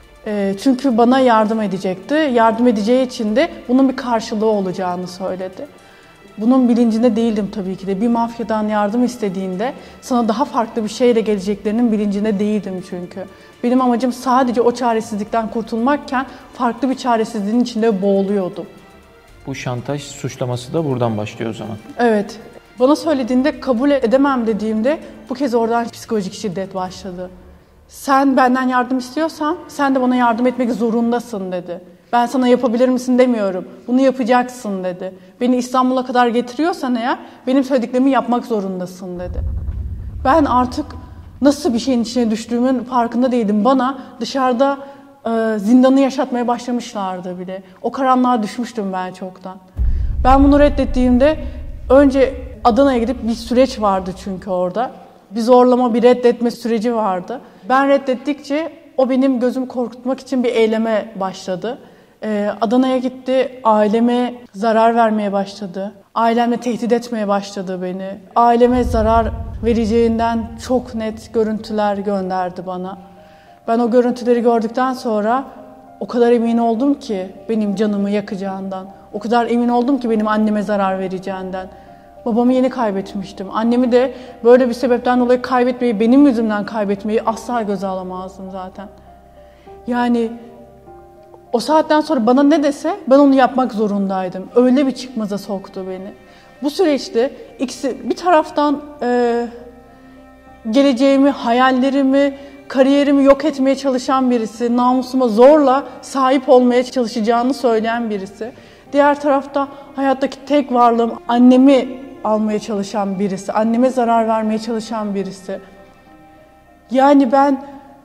Çünkü bana yardım edecekti. Yardım edeceği için de bunun bir karşılığı olacağını söyledi. Bunun bilincinde değildim tabii ki de. Bir mafyadan yardım istediğinde sana daha farklı bir şeyle geleceklerinin bilincinde değildim çünkü. Benim amacım sadece o çaresizlikten kurtulmakken farklı bir çaresizliğin içinde boğuluyordum. Bu şantaj suçlaması da buradan başlıyor o zaman. Evet. Bana söylediğinde kabul edemem dediğimde bu kez oradan psikolojik şiddet başladı. Sen benden yardım istiyorsan sen de bana yardım etmek zorundasın dedi. Ben sana yapabilir misin demiyorum. Bunu yapacaksın dedi. Beni İstanbul'a kadar getiriyorsan eğer benim söylediklerimi yapmak zorundasın dedi. Ben artık nasıl bir şeyin içine düştüğümün farkında değildim. Bana dışarıda zindanı yaşatmaya başlamışlardı bile. O karanlığa düşmüştüm ben çoktan. Ben bunu reddettiğimde önce Adana'ya gidip bir süreç vardı çünkü orada. Bir zorlama, bir reddetme süreci vardı. Ben reddettikçe o benim gözümü korkutmak için bir eyleme başladı. Adana'ya gitti, aileme zarar vermeye başladı. Ailemle tehdit etmeye başladı beni. Aileme zarar vereceğinden çok net görüntüler gönderdi bana. Ben o görüntüleri gördükten sonra o kadar emin oldum ki benim canımı yakacağından. O kadar emin oldum ki benim anneme zarar vereceğinden. Babamı yeni kaybetmiştim. Annemi de böyle bir sebepten dolayı kaybetmeyi, benim yüzümden kaybetmeyi asla göze alamazdım zaten. Yani o saatten sonra bana ne dese ben onu yapmak zorundaydım. Öyle bir çıkmaza soktu beni. Bu süreçte ikisi bir taraftan geleceğimi, hayallerimi, kariyerimi yok etmeye çalışan birisi, namusuma zorla sahip olmaya çalışacağını söyleyen birisi. Diğer tarafta hayattaki tek varlığım annemi almaya çalışan birisi, anneme zarar vermeye çalışan birisi. Yani ben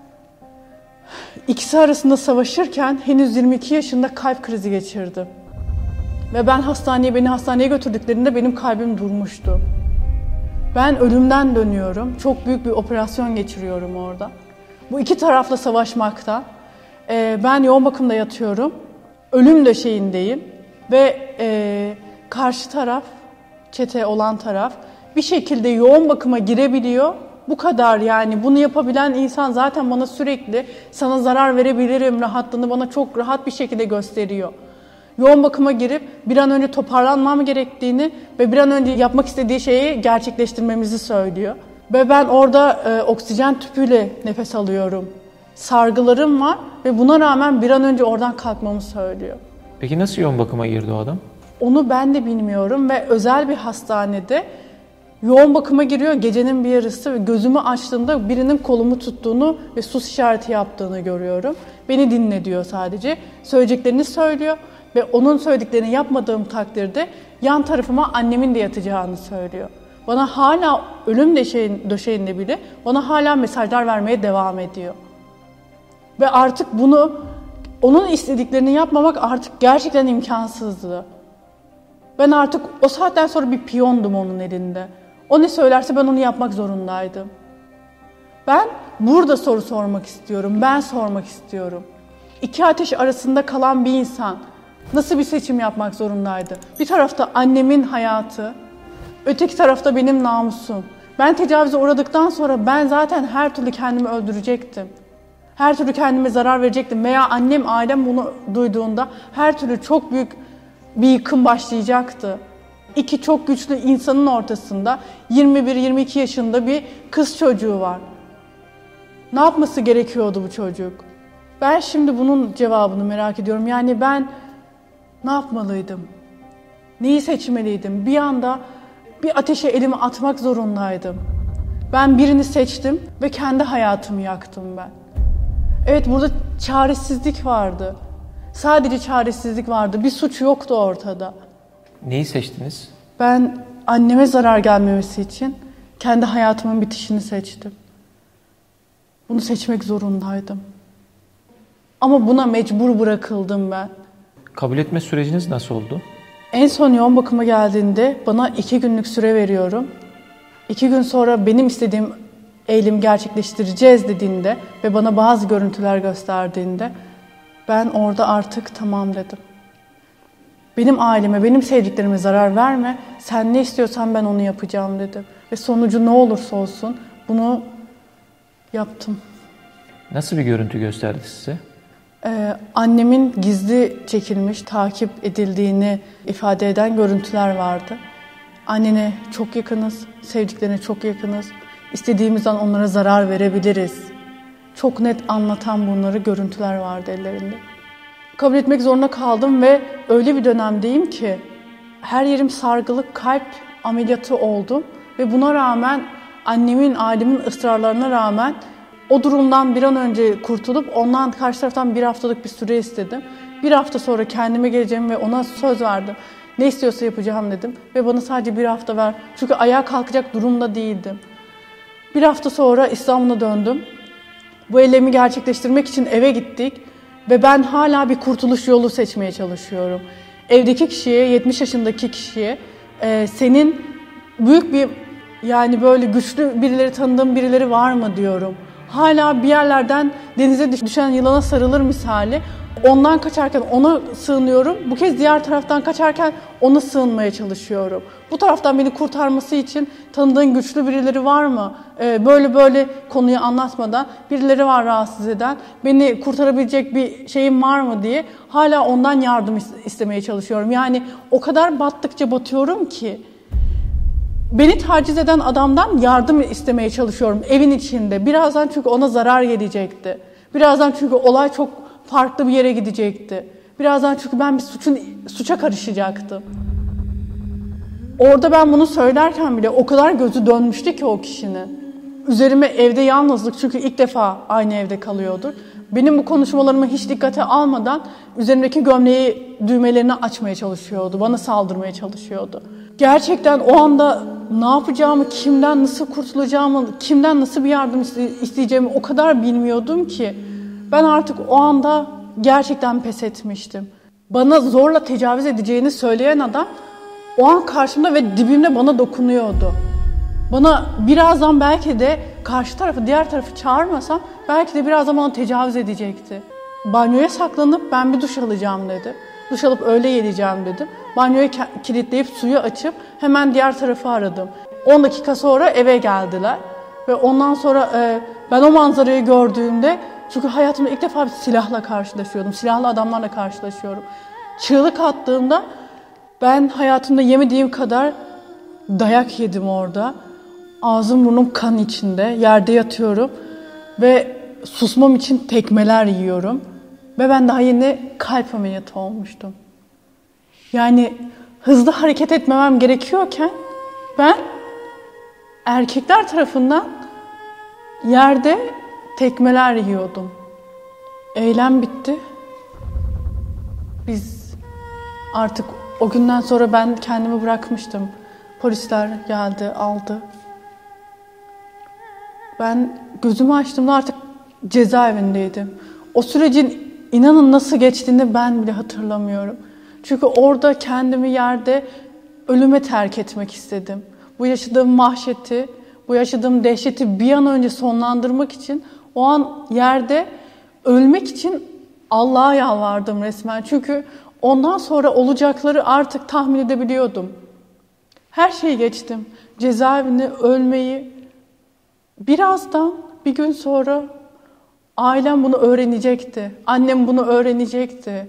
ikisi arasında savaşırken henüz 22 yaşında kalp krizi geçirdim. Ve beni hastaneye götürdüklerinde benim kalbim durmuştu. Ben ölümden dönüyorum. Çok büyük bir operasyon geçiriyorum orada. Bu iki tarafla savaşmakta. Ben yoğun bakımda yatıyorum. Ölüm döşeğindeyim. Ve karşı taraf, çete olan taraf bir şekilde yoğun bakıma girebiliyor. Bu kadar yani bunu yapabilen insan zaten bana sürekli sana zarar verebilirim rahatlığını bana çok rahat bir şekilde gösteriyor. Yoğun bakıma girip bir an önce toparlanmam gerektiğini ve bir an önce yapmak istediği şeyi gerçekleştirmemizi söylüyor. Ve ben orada oksijen tüpüyle nefes alıyorum. Sargılarım var ve buna rağmen bir an önce oradan kalkmamı söylüyor. Peki nasıl yoğun bakıma girdi o adam? Onu ben de bilmiyorum ve özel bir hastanede yoğun bakıma giriyor gecenin bir yarısı ve gözümü açtığımda birinin kolumu tuttuğunu ve sus işareti yaptığını görüyorum. Beni dinle diyor sadece. Söyleyeceklerini söylüyor ve onun söylediklerini yapmadığım takdirde yan tarafıma annemin de yatacağını söylüyor. Bana hala ölüm döşeğinde bile bana hala mesajlar vermeye devam ediyor. Ve artık onun istediklerini yapmamak artık gerçekten imkansızdı. Ben artık o saatten sonra bir piyondum onun elinde. O ne söylerse ben onu yapmak zorundaydım. Ben burada soru sormak istiyorum, ben sormak istiyorum. İki ateş arasında kalan bir insan nasıl bir seçim yapmak zorundaydı? Bir tarafta annemin hayatı, öteki tarafta benim namusum. Ben tecavüze uğradıktan sonra ben zaten her türlü kendimi öldürecektim. Her türlü kendime zarar verecektim veya annem, ailem bunu duyduğunda her türlü çok büyük bir yıkım başlayacaktı. İki çok güçlü insanın ortasında 21-22 yaşında bir kız çocuğu var. Ne yapması gerekiyordu bu çocuk? Ben şimdi bunun cevabını merak ediyorum. Yani ben ne yapmalıydım? Neyi seçmeliydim? Bir anda bir ateşe elimi atmak zorundaydım. Ben birini seçtim ve kendi hayatımı yaktım ben. Evet, burada çaresizlik vardı. Sadece çaresizlik vardı. Bir suç yoktu ortada. Neyi seçtiniz? Ben anneme zarar gelmemesi için kendi hayatımın bitişini seçtim. Bunu seçmek zorundaydım. Ama buna mecbur bırakıldım ben. Kabul etme süreciniz nasıl oldu? En son yoğun bakıma geldiğinde bana 2 günlük süre veriyorum. 2 gün sonra benim istediğim eylemi gerçekleştireceğiz dediğinde ve bana bazı görüntüler gösterdiğinde ben orada artık tamam dedim. Benim aileme, benim sevdiklerime zarar verme. Sen ne istiyorsan ben onu yapacağım dedim. Ve sonucu ne olursa olsun bunu yaptım. Nasıl bir görüntü gösterdi size? Annemin gizli çekilmiş, takip edildiğini ifade eden görüntüler vardı. Annene çok yakınız, sevdiklerine çok yakınız. İstediğimiz an onlara zarar verebiliriz. Çok net anlatan bunları görüntüler vardı ellerinde. Kabul etmek zorunda kaldım ve öyle bir dönemdeyim ki her yerim sargılı, kalp ameliyatı oldum. Ve buna rağmen annemin, ailemin ısrarlarına rağmen o durumdan bir an önce kurtulup ondan karşı taraftan 1 haftalık bir süre istedim. 1 hafta sonra kendime geleceğim ve ona söz verdim. Ne istiyorsa yapacağım dedim ve bana sadece 1 hafta ver. Çünkü ayağa kalkacak durumda değildim. 1 hafta sonra İstanbul'a döndüm. Bu eylemi gerçekleştirmek için eve gittik. Ve ben hala bir kurtuluş yolu seçmeye çalışıyorum. Evdeki kişiye, 70 yaşındaki kişiye senin büyük bir yani böyle güçlü birileri tanıdığın birileri var mı diyorum. Hala bir yerlerden denize düşen yılana sarılır misali. Ondan kaçarken ona sığınıyorum. Bu kez diğer taraftan kaçarken ona sığınmaya çalışıyorum. Bu taraftan beni kurtarması için tanıdığın güçlü birileri var mı? Böyle konuyu anlatmadan birileri var rahatsız eden. Beni kurtarabilecek bir şeyim var mı diye hala ondan yardım istemeye çalışıyorum. Yani o kadar battıkça batıyorum ki beni taciz eden adamdan yardım istemeye çalışıyorum evin içinde. Birazdan çünkü ona zarar gelecekti. Birazdan çünkü olay çok farklı bir yere gidecekti. Birazdan çünkü ben bir suça karışacaktım. Orada ben bunu söylerken bile o kadar gözü dönmüştü ki o kişinin. Üzerime evde yalnızlık, çünkü ilk defa aynı evde kalıyordur. Benim bu konuşmalarımı hiç dikkate almadan üzerimdeki gömleği düğmelerini açmaya çalışıyordu. Bana saldırmaya çalışıyordu. Gerçekten o anda ne yapacağımı, kimden nasıl kurtulacağımı, kimden nasıl bir yardım isteyeceğimi o kadar bilmiyordum ki. Ben artık o anda gerçekten pes etmiştim. Bana zorla tecavüz edeceğini söyleyen adam o an karşımda ve dibimde bana dokunuyordu. Bana birazdan belki de karşı tarafı, diğer tarafı çağırmasam belki de birazdan bana tecavüz edecekti. Banyoya saklanıp ben bir duş alacağım dedi. Duş alıp öğle geleceğim dedim. Banyoyu kilitleyip suyu açıp hemen diğer tarafı aradım. 10 dakika sonra eve geldiler. Ve ondan sonra ben o manzarayı gördüğümde, çünkü hayatımda ilk defa bir silahla karşılaşıyordum. Silahlı adamlarla karşılaşıyorum. Çığlık attığımda ben hayatımda yemediğim kadar dayak yedim orada. Ağzım burnum kan içinde. Yerde yatıyorum. Ve susmam için tekmeler yiyorum. Ve ben daha yeni kalp ameliyatı olmuştum. Yani hızlı hareket etmemem gerekiyorken ben erkekler tarafından yerde tekmeler yiyordum. Eylem bitti. Biz artık o günden sonra ben kendimi bırakmıştım. Polisler geldi, aldı. Ben gözümü açtığımda artık cezaevindeydim. O sürecin inanın nasıl geçtiğini ben bile hatırlamıyorum. Çünkü orada kendimi yerde ölüme terk etmek istedim. Bu yaşadığım mahşeti, bu yaşadığım dehşeti bir an önce sonlandırmak için o an yerde ölmek için Allah'a yalvardım resmen. Çünkü ondan sonra olacakları artık tahmin edebiliyordum. Her şeyi geçtim. Cezaevini, ölmeyi. Birazdan, bir gün sonra ailem bunu öğrenecekti. Annem bunu öğrenecekti.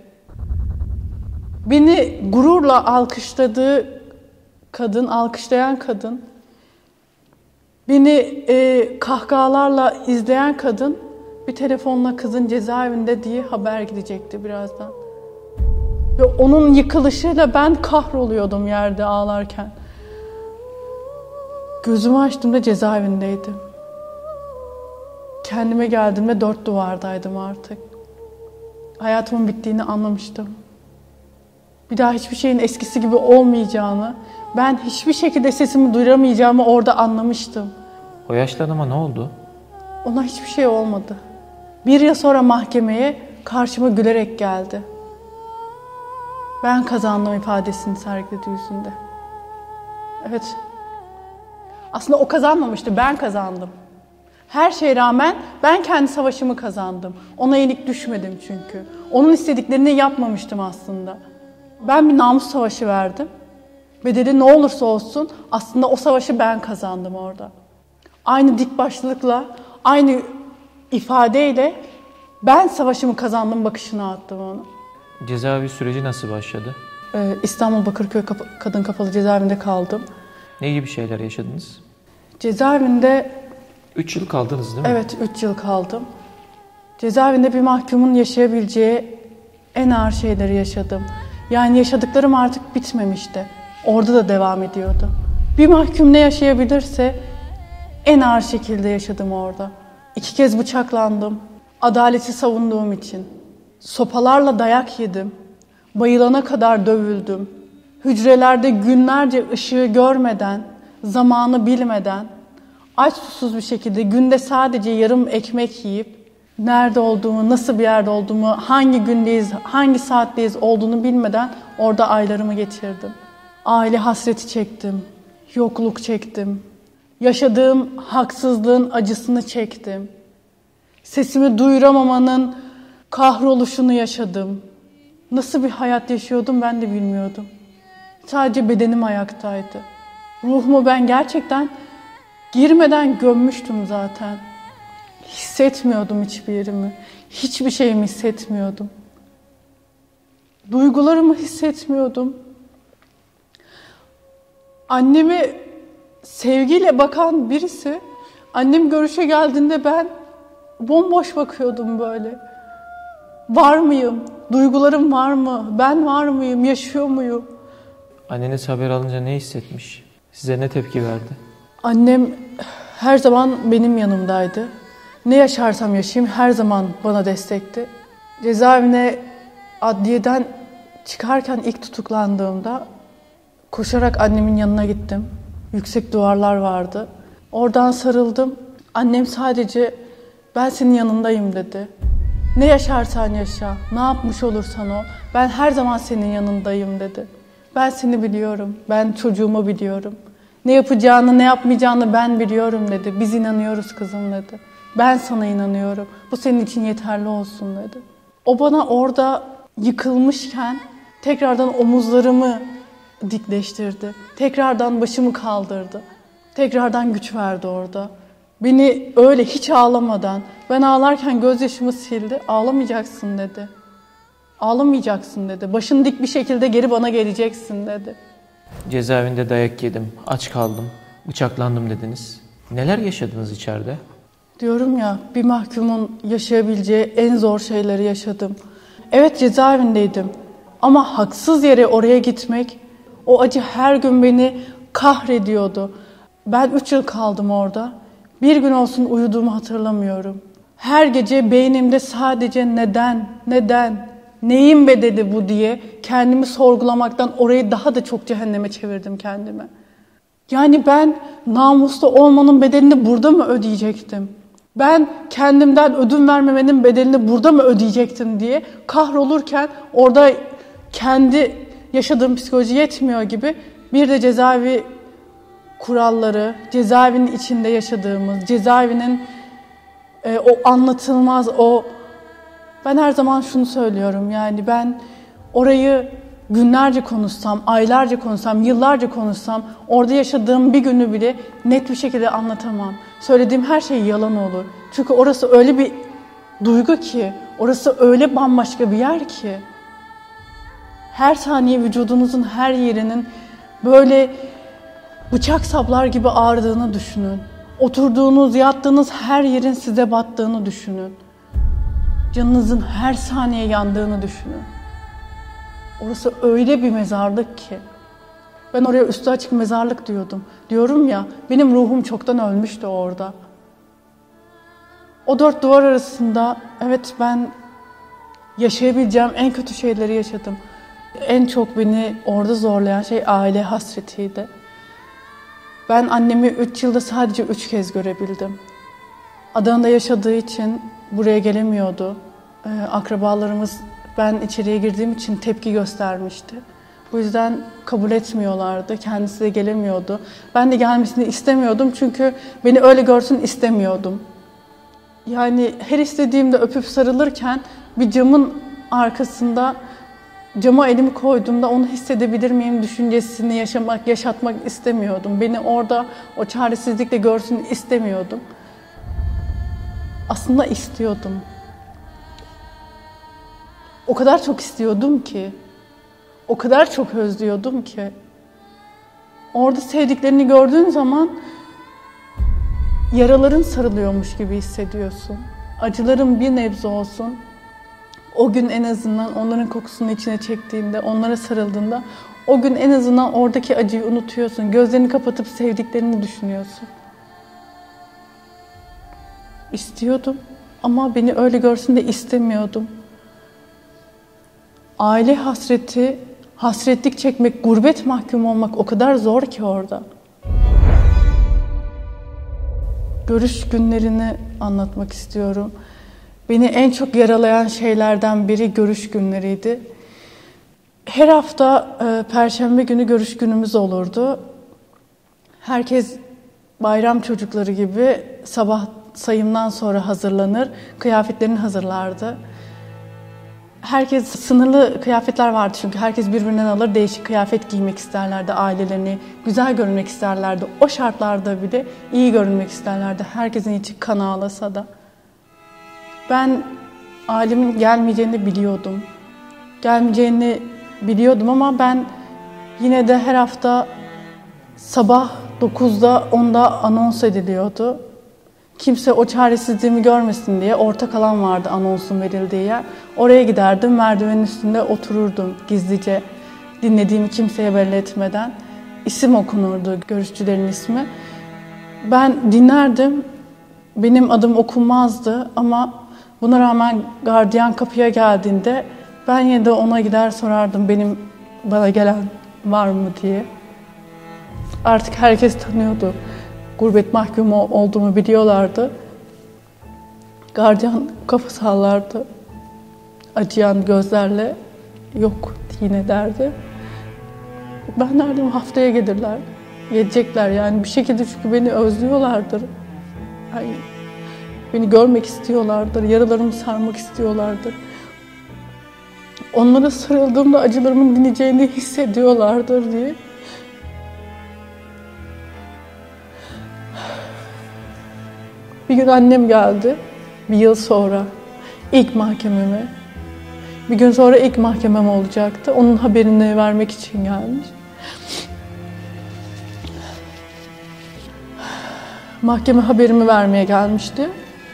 Beni gururla alkışladığı kadın, alkışlayan kadın, beni kahkahalarla izleyen kadın bir telefonla kızın cezaevinde diye haber gidecekti birazdan. Ve onun yıkılışıyla ben kahroluyordum yerde ağlarken. Gözümü açtığımda cezaevindeydim. Kendime geldiğimde 4 duvardaydım artık. Hayatımın bittiğini anlamıştım. Bir daha hiçbir şeyin eskisi gibi olmayacağını, ben hiçbir şekilde sesimi duyuramayacağımı orada anlamıştım. O yaşlı adama ne oldu? Ona hiçbir şey olmadı. 1 yıl sonra mahkemeye karşıma gülerek geldi. Ben kazandım ifadesini sergiledi yüzünde. Evet. Aslında o kazanmamıştı, ben kazandım. Her şeye rağmen ben kendi savaşımı kazandım. Ona yenik düşmedim çünkü. Onun istediklerini yapmamıştım aslında. Ben bir namus savaşı verdim. Bedeli ne olursa olsun aslında o savaşı ben kazandım orada. Aynı dik başlılıkla, aynı ifadeyle ben savaşımı kazandım bakışına attım onu. Cezaevi süreci nasıl başladı? İstanbul Bakırköy Kadın Kapalı Cezaevinde kaldım. Ne gibi şeyler yaşadınız? Cezaevinde 3 yıl kaldınız değil mi? Evet, 3 yıl kaldım. Cezaevinde bir mahkumun yaşayabileceği en ağır şeyleri yaşadım. Yani yaşadıklarım artık bitmemişti. Orada da devam ediyordu. Bir mahkum ne yaşayabilirse en ağır şekilde yaşadım orada. 2 kez bıçaklandım. Adaleti savunduğum için. Sopalarla dayak yedim. Bayılana kadar dövüldüm. Hücrelerde günlerce ışığı görmeden, zamanı bilmeden, aç susuz bir şekilde günde sadece yarım ekmek yiyip, nerede olduğumu, nasıl bir yerde olduğumu, hangi gündeyiz, hangi saatteyiz olduğunu bilmeden orada aylarımı geçirdim. Aile hasreti çektim, yokluk çektim, yaşadığım haksızlığın acısını çektim. Sesimi duyuramamanın kahroluşunu yaşadım. Nasıl bir hayat yaşıyordum ben de bilmiyordum. Sadece bedenim ayaktaydı. Ruhumu ben gerçekten girmeden gömmüştüm zaten. Hissetmiyordum hiçbir yerimi. Hiçbir şeyimi hissetmiyordum. Duygularımı hissetmiyordum. Anneme sevgiyle bakan birisi, annem görüşe geldiğinde ben bomboş bakıyordum böyle. Var mıyım? Duygularım var mı? Ben var mıyım? Yaşıyor muyum? Anneniz haber alınca ne hissetmiş? Size ne tepki verdi? Annem her zaman benim yanımdaydı. Ne yaşarsam yaşayayım her zaman bana destekti. Cezaevine adliyeden çıkarken ilk tutuklandığımda koşarak annemin yanına gittim. Yüksek duvarlar vardı. Oradan sarıldım. Annem sadece ben senin yanındayım dedi. Ne yaşarsan yaşa, ne yapmış olursan ol, ben her zaman senin yanındayım dedi. Ben seni biliyorum, ben çocuğumu biliyorum. Ne yapacağını, ne yapmayacağını ben biliyorum dedi. Biz inanıyoruz kızım dedi. Ben sana inanıyorum. Bu senin için yeterli olsun dedi. O bana orada yıkılmışken tekrardan omuzlarımı dikleştirdi. Tekrardan başımı kaldırdı. Tekrardan güç verdi orada. Beni öyle hiç ağlamadan, ben ağlarken gözyaşımı sildi. Ağlamayacaksın dedi. Ağlamayacaksın dedi. Başını dik bir şekilde geri bana geleceksin dedi. Cezaevinde dayak yedim, aç kaldım, bıçaklandım dediniz. Neler yaşadınız içeride? Diyorum ya, bir mahkumun yaşayabileceği en zor şeyleri yaşadım. Evet, cezaevindeydim ama haksız yere oraya gitmek, o acı her gün beni kahrediyordu. Ben 3 yıl kaldım orada. Bir gün olsun uyuduğumu hatırlamıyorum. Her gece beynimde sadece neden, neyin bedeli bu diye kendimi sorgulamaktan orayı daha da çok cehenneme çevirdim kendime. Yani ben namuslu olmanın bedelini burada mı ödeyecektim? Ben kendimden ödün vermemenin bedelini burada mı ödeyecektim diye kahrolurken orada kendi yaşadığım psikoloji yetmiyor gibi bir de cezaevi kuralları, cezaevinin içinde yaşadığımız, cezaevinin o anlatılmaz, ben her zaman şunu söylüyorum, yani ben orayı günlerce konuşsam, aylarca konuşsam, yıllarca konuşsam, orada yaşadığım bir günü bile net bir şekilde anlatamam. Söylediğim her şey yalan olur. Çünkü orası öyle bir duygu ki, orası öyle bambaşka bir yer ki, her saniye vücudunuzun her yerinin böyle bıçak saplar gibi ağrıdığını düşünün. Oturduğunuz, yattığınız her yerin size battığını düşünün. Canınızın her saniye yandığını düşünün. Orası öyle bir mezarlık ki. Ben oraya üstü açık mezarlık diyordum. Diyorum ya, benim ruhum çoktan ölmüştü orada. O 4 duvar arasında evet ben yaşayabileceğim en kötü şeyleri yaşadım. En çok beni orada zorlayan şey aile hasretiydi. Ben annemi 3 yılda sadece 3 kez görebildim. Adana'da yaşadığı için buraya gelemiyordu. Akrabalarımız ben içeriye girdiğim için tepki göstermişti. Bu yüzden kabul etmiyorlardı. Kendisi de gelemiyordu. Ben de gelmesini istemiyordum çünkü beni öyle görsün istemiyordum. Yani her istediğimde öpüp sarılırken bir camın arkasında cama elimi koyduğumda onu hissedebilir miyim düşüncesini yaşatmak istemiyordum. Beni orada o çaresizlikle görsün istemiyordum. Aslında istiyordum. O kadar çok istiyordum ki, o kadar çok özlüyordum ki. Orada sevdiklerini gördüğün zaman yaraların sarılıyormuş gibi hissediyorsun. Acıların bir nebze olsun. O gün en azından onların kokusunu içine çektiğinde, onlara sarıldığında o gün en azından oradaki acıyı unutuyorsun. Gözlerini kapatıp sevdiklerini düşünüyorsun. İstiyordum ama beni öyle görsün de istemiyordum. Aile hasreti, hasretlik çekmek, gurbet mahkumu olmak o kadar zor ki orada. Görüş günlerini anlatmak istiyorum. Beni en çok yaralayan şeylerden biri görüş günleriydi. Her hafta Perşembe günü görüş günümüz olurdu. Herkes bayram çocukları gibi sabah sayımdan sonra hazırlanır, kıyafetlerini hazırlardı. Herkes sınırlı kıyafetler vardı çünkü herkes birbirinden alır, değişik kıyafet giymek isterlerdi, ailelerini güzel görünmek isterlerdi. O şartlarda bile iyi görünmek isterlerdi, herkesin içi kan ağlasa da. Ben ailemin gelmeyeceğini biliyordum. Gelmeyeceğini biliyordum ama ben yine de her hafta sabah 9'da 10'da anons ediliyordu. Kimse o çaresizliğimi görmesin diye ortak alan vardı anonsun verildiği yer. Oraya giderdim, merdivenin üstünde otururdum gizlice. Dinlediğimi kimseye belli etmeden. İsim okunurdu, görüşçülerin ismi. Ben dinlerdim, benim adım okunmazdı ama buna rağmen gardiyan kapıya geldiğinde ben yine de ona gider sorardım bana gelen var mı diye. Artık herkes tanıyordu. Gurbet mahkumu olduğumu biliyorlardı. Gardiyan kafa sallardı. Acıyan gözlerle yok yine derdi. Ben derdim haftaya gelirler. Gelecekler yani bir şekilde çünkü beni özlüyorlardır. Yani beni görmek istiyorlardır. Yaralarımı sarmak istiyorlardır. Onlara sarıldığımda acılarımın dineceğini hissediyorlardır diye. Bir gün annem geldi, bir yıl sonra ilk mahkememe. Bir gün sonra ilk mahkemem olacaktı. Onun haberini vermek için gelmiş. Mahkeme haberimi vermeye gelmişti.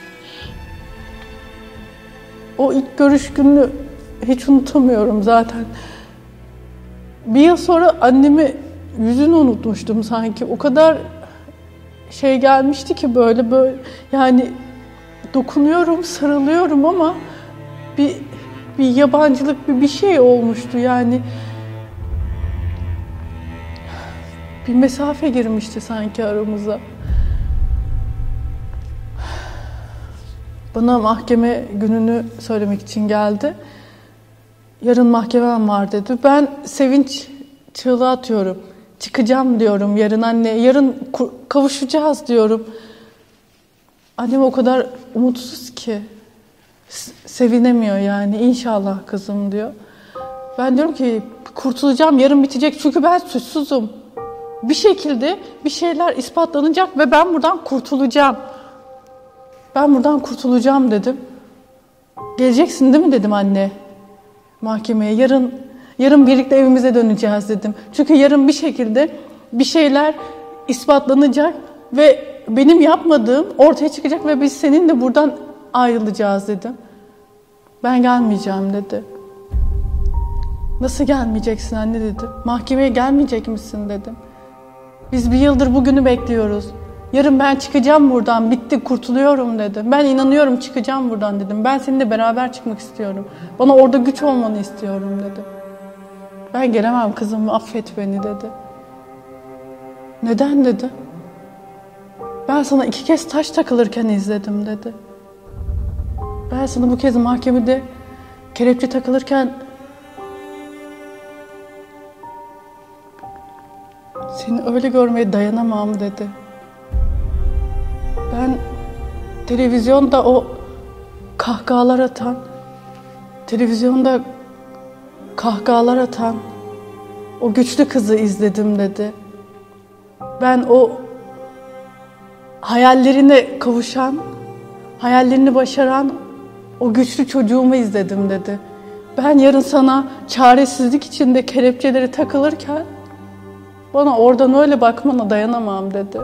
O ilk görüş gününü hiç unutamıyorum zaten. Bir yıl sonra annemi yüzünü unutmuştum sanki. O kadar şey gelmişti ki böyle yani dokunuyorum, sarılıyorum ama bir yabancılık bir şey olmuştu yani. Bir mesafe girmişti sanki aramıza. Bana mahkeme gününü söylemek için geldi. Yarın mahkemem var dedi. Ben sevinç çığlığı atıyorum. Çıkacağım diyorum yarın anne. Yarın kavuşacağız diyorum. Annem o kadar umutsuz ki. Sevinemiyor yani. İnşallah kızım diyor. Ben diyorum ki kurtulacağım. Yarın bitecek. Çünkü ben suçsuzum. Bir şekilde bir şeyler ispatlanacak ve ben buradan kurtulacağım. Ben buradan kurtulacağım dedim. Geleceksin değil mi dedim anne mahkemeye. Yarın birlikte evimize döneceğiz dedim. Çünkü yarın bir şekilde bir şeyler ispatlanacak ve benim yapmadığım ortaya çıkacak ve biz seninle buradan ayrılacağız dedim. Ben gelmeyeceğim dedi. Nasıl gelmeyeceksin anne dedim. Mahkemeye gelmeyecek misin dedim. Biz bir yıldır bugünü bekliyoruz. Yarın ben çıkacağım buradan, bitti, kurtuluyorum dedi. Ben inanıyorum çıkacağım buradan dedim. Ben seninle beraber çıkmak istiyorum. Bana orada güç olmanı istiyorum dedi. Ben gelemem kızım, affet beni dedi. Neden dedi. Ben sana 2 kez taş takılırken izledim dedi. Ben sana bu kez mahkemede kelepçe takılırken seni öyle görmeye dayanamam dedi. Ben televizyonda o kahkahalar atan, o güçlü kızı izledim dedi. Ben o hayallerine kavuşan, hayallerini başaran o güçlü çocuğumu izledim dedi. Ben yarın sana çaresizlik içinde kelepçeleri takılırken bana oradan öyle bakmana dayanamam dedi.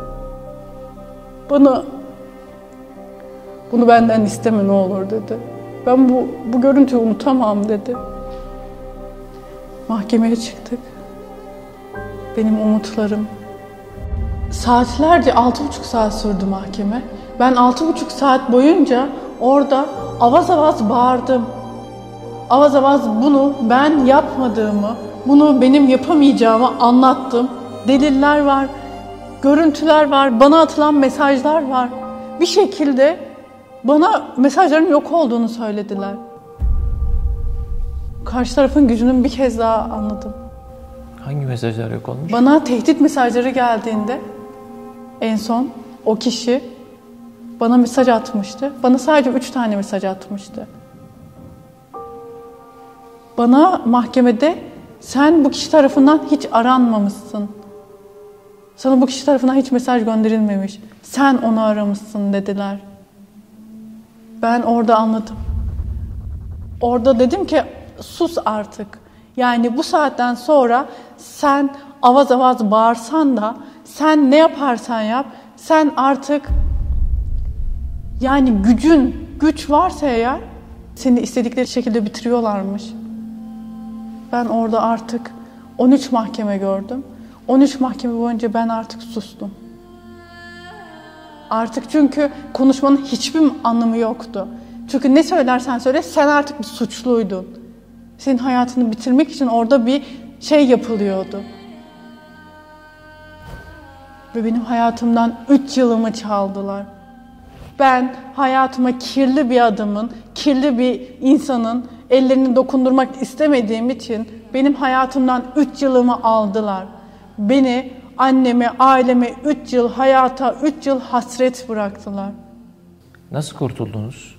Bunu benden isteme ne olur dedi. Ben bu görüntüyü unutamam dedi. Mahkemeye çıktık. Benim umutlarım. Saatlerce 6,5 saat sürdü mahkeme. Ben 6,5 saat boyunca orada avaz avaz bağırdım. Avaz avaz bunu ben yapmadığımı, bunu benim yapamayacağımı anlattım. Deliller var, görüntüler var, bana atılan mesajlar var. Bir şekilde bana mesajların yok olduğunu söylediler. Karşı tarafın gücünü bir kez daha anladım. Hangi mesajlar yok olmuş? Bana tehdit mesajları geldiğinde en son o kişi bana mesaj atmıştı. Bana sadece 3 tane mesaj atmıştı. Bana mahkemede sen bu kişi tarafından hiç aranmamışsın. Sana bu kişi tarafından hiç mesaj gönderilmemiş. Sen onu aramışsın dediler. Ben orada anladım. Orada dedim ki sus artık. Yani bu saatten sonra sen avaz avaz bağırsan da, sen ne yaparsan yap, sen artık yani güç varsa eğer seni istedikleri şekilde bitiriyorlarmış. Ben orada artık 13 mahkeme gördüm. 13 mahkeme boyunca ben artık sustum. Artık çünkü konuşmanın hiçbir anlamı yoktu. Çünkü ne söylersen söyle sen artık bir suçluydun. Senin hayatını bitirmek için orada bir şey yapılıyordu. Ve benim hayatımdan 3 yılımı çaldılar. Ben hayatıma kirli bir adamın, kirli bir insanın ellerini dokundurmak istemediğim için benim hayatımdan 3 yılımı aldılar. Beni, annemi, aileme 3 yıl hayata, 3 yıl hasret bıraktılar. Nasıl kurtuldunuz?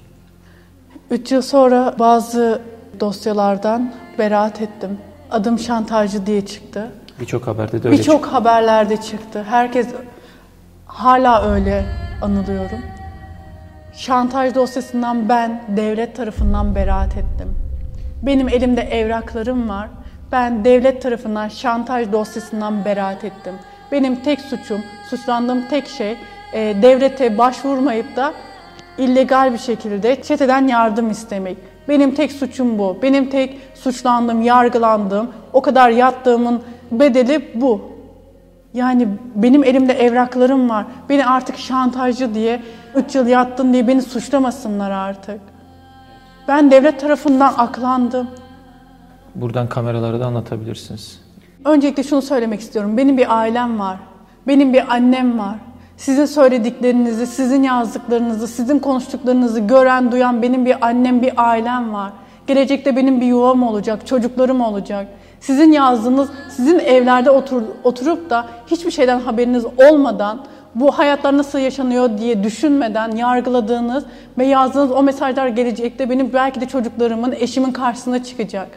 3 yıl sonra bazı dosyalardan beraat ettim. Adım şantajcı diye çıktı. Birçok haberde de öyle Birçok haberlerde çıktı. Herkes hala öyle anılıyorum. Şantaj dosyasından ben devlet tarafından beraat ettim. Benim elimde evraklarım var. Ben devlet tarafından şantaj dosyasından beraat ettim. Benim tek suçum, suçlandığım tek şey devlete başvurmayıp da illegal bir şekilde çeteden yardım istemek. Benim tek suçum bu. Benim tek suçlandığım, yargılandığım, o kadar yattığımın bedeli bu. Yani benim elimde evraklarım var. Beni artık şantajcı diye, 3 yıl yattın diye beni suçlamasınlar artık. Ben devlet tarafından aklandım. Buradan kameralara da anlatabilirsiniz. Öncelikle şunu söylemek istiyorum. Benim bir ailem var. Benim bir annem var. Sizin söylediklerinizi, sizin yazdıklarınızı, sizin konuştuklarınızı gören, duyan benim bir annem, bir ailem var. Gelecekte benim bir yuvam olacak, çocuklarım olacak. Sizin yazdığınız, sizin evlerde oturup da hiçbir şeyden haberiniz olmadan, bu hayatlar nasıl yaşanıyor diye düşünmeden yargıladığınız ve yazdığınız o mesajlar gelecekte benim belki de çocuklarımın, eşimin karşısına çıkacak.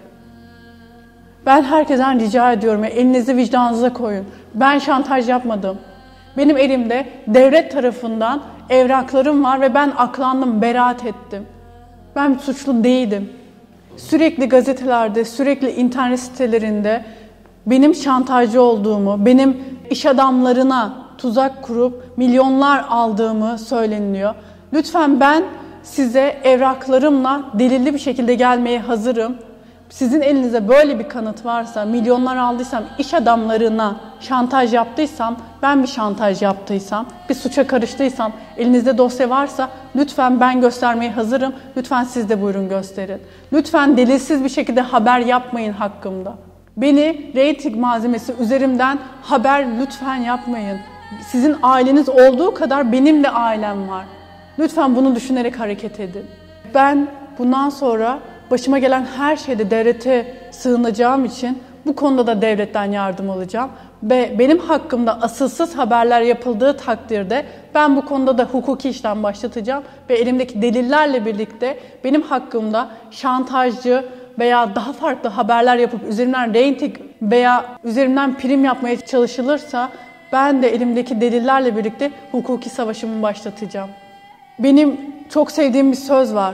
Ben herkesten rica ediyorum, elinizi vicdanınıza koyun. Ben şantaj yapmadım. Benim elimde devlet tarafından evraklarım var ve ben aklandım, beraat ettim. Ben suçlu değildim. Sürekli gazetelerde, sürekli internet sitelerinde benim şantajcı olduğumu, benim iş adamlarına tuzak kurup milyonlar aldığımı söyleniliyor. Lütfen ben size evraklarımla delilli bir şekilde gelmeye hazırım. Sizin elinizde böyle bir kanıt varsa, milyonlar aldıysam, iş adamlarına şantaj yaptıysam, ben bir şantaj yaptıysam, bir suça karıştıysam, elinizde dosya varsa lütfen ben göstermeye hazırım. Lütfen siz de buyurun gösterin. Lütfen delilsiz bir şekilde haber yapmayın hakkımda. Beni reyting malzemesi üzerimden haber lütfen yapmayın. Sizin aileniz olduğu kadar benim de ailem var. Lütfen bunu düşünerek hareket edin. Ben bundan sonra başıma gelen her şeyde devlete sığınacağım için bu konuda da devletten yardım alacağım. Ve benim hakkımda asılsız haberler yapıldığı takdirde ben bu konuda da hukuki işlem başlatacağım. Ve elimdeki delillerle birlikte benim hakkımda şantajcı veya daha farklı haberler yapıp üzerimden reyting veya üzerimden prim yapmaya çalışılırsa ben de elimdeki delillerle birlikte hukuki savaşımı başlatacağım. Benim çok sevdiğim bir söz var.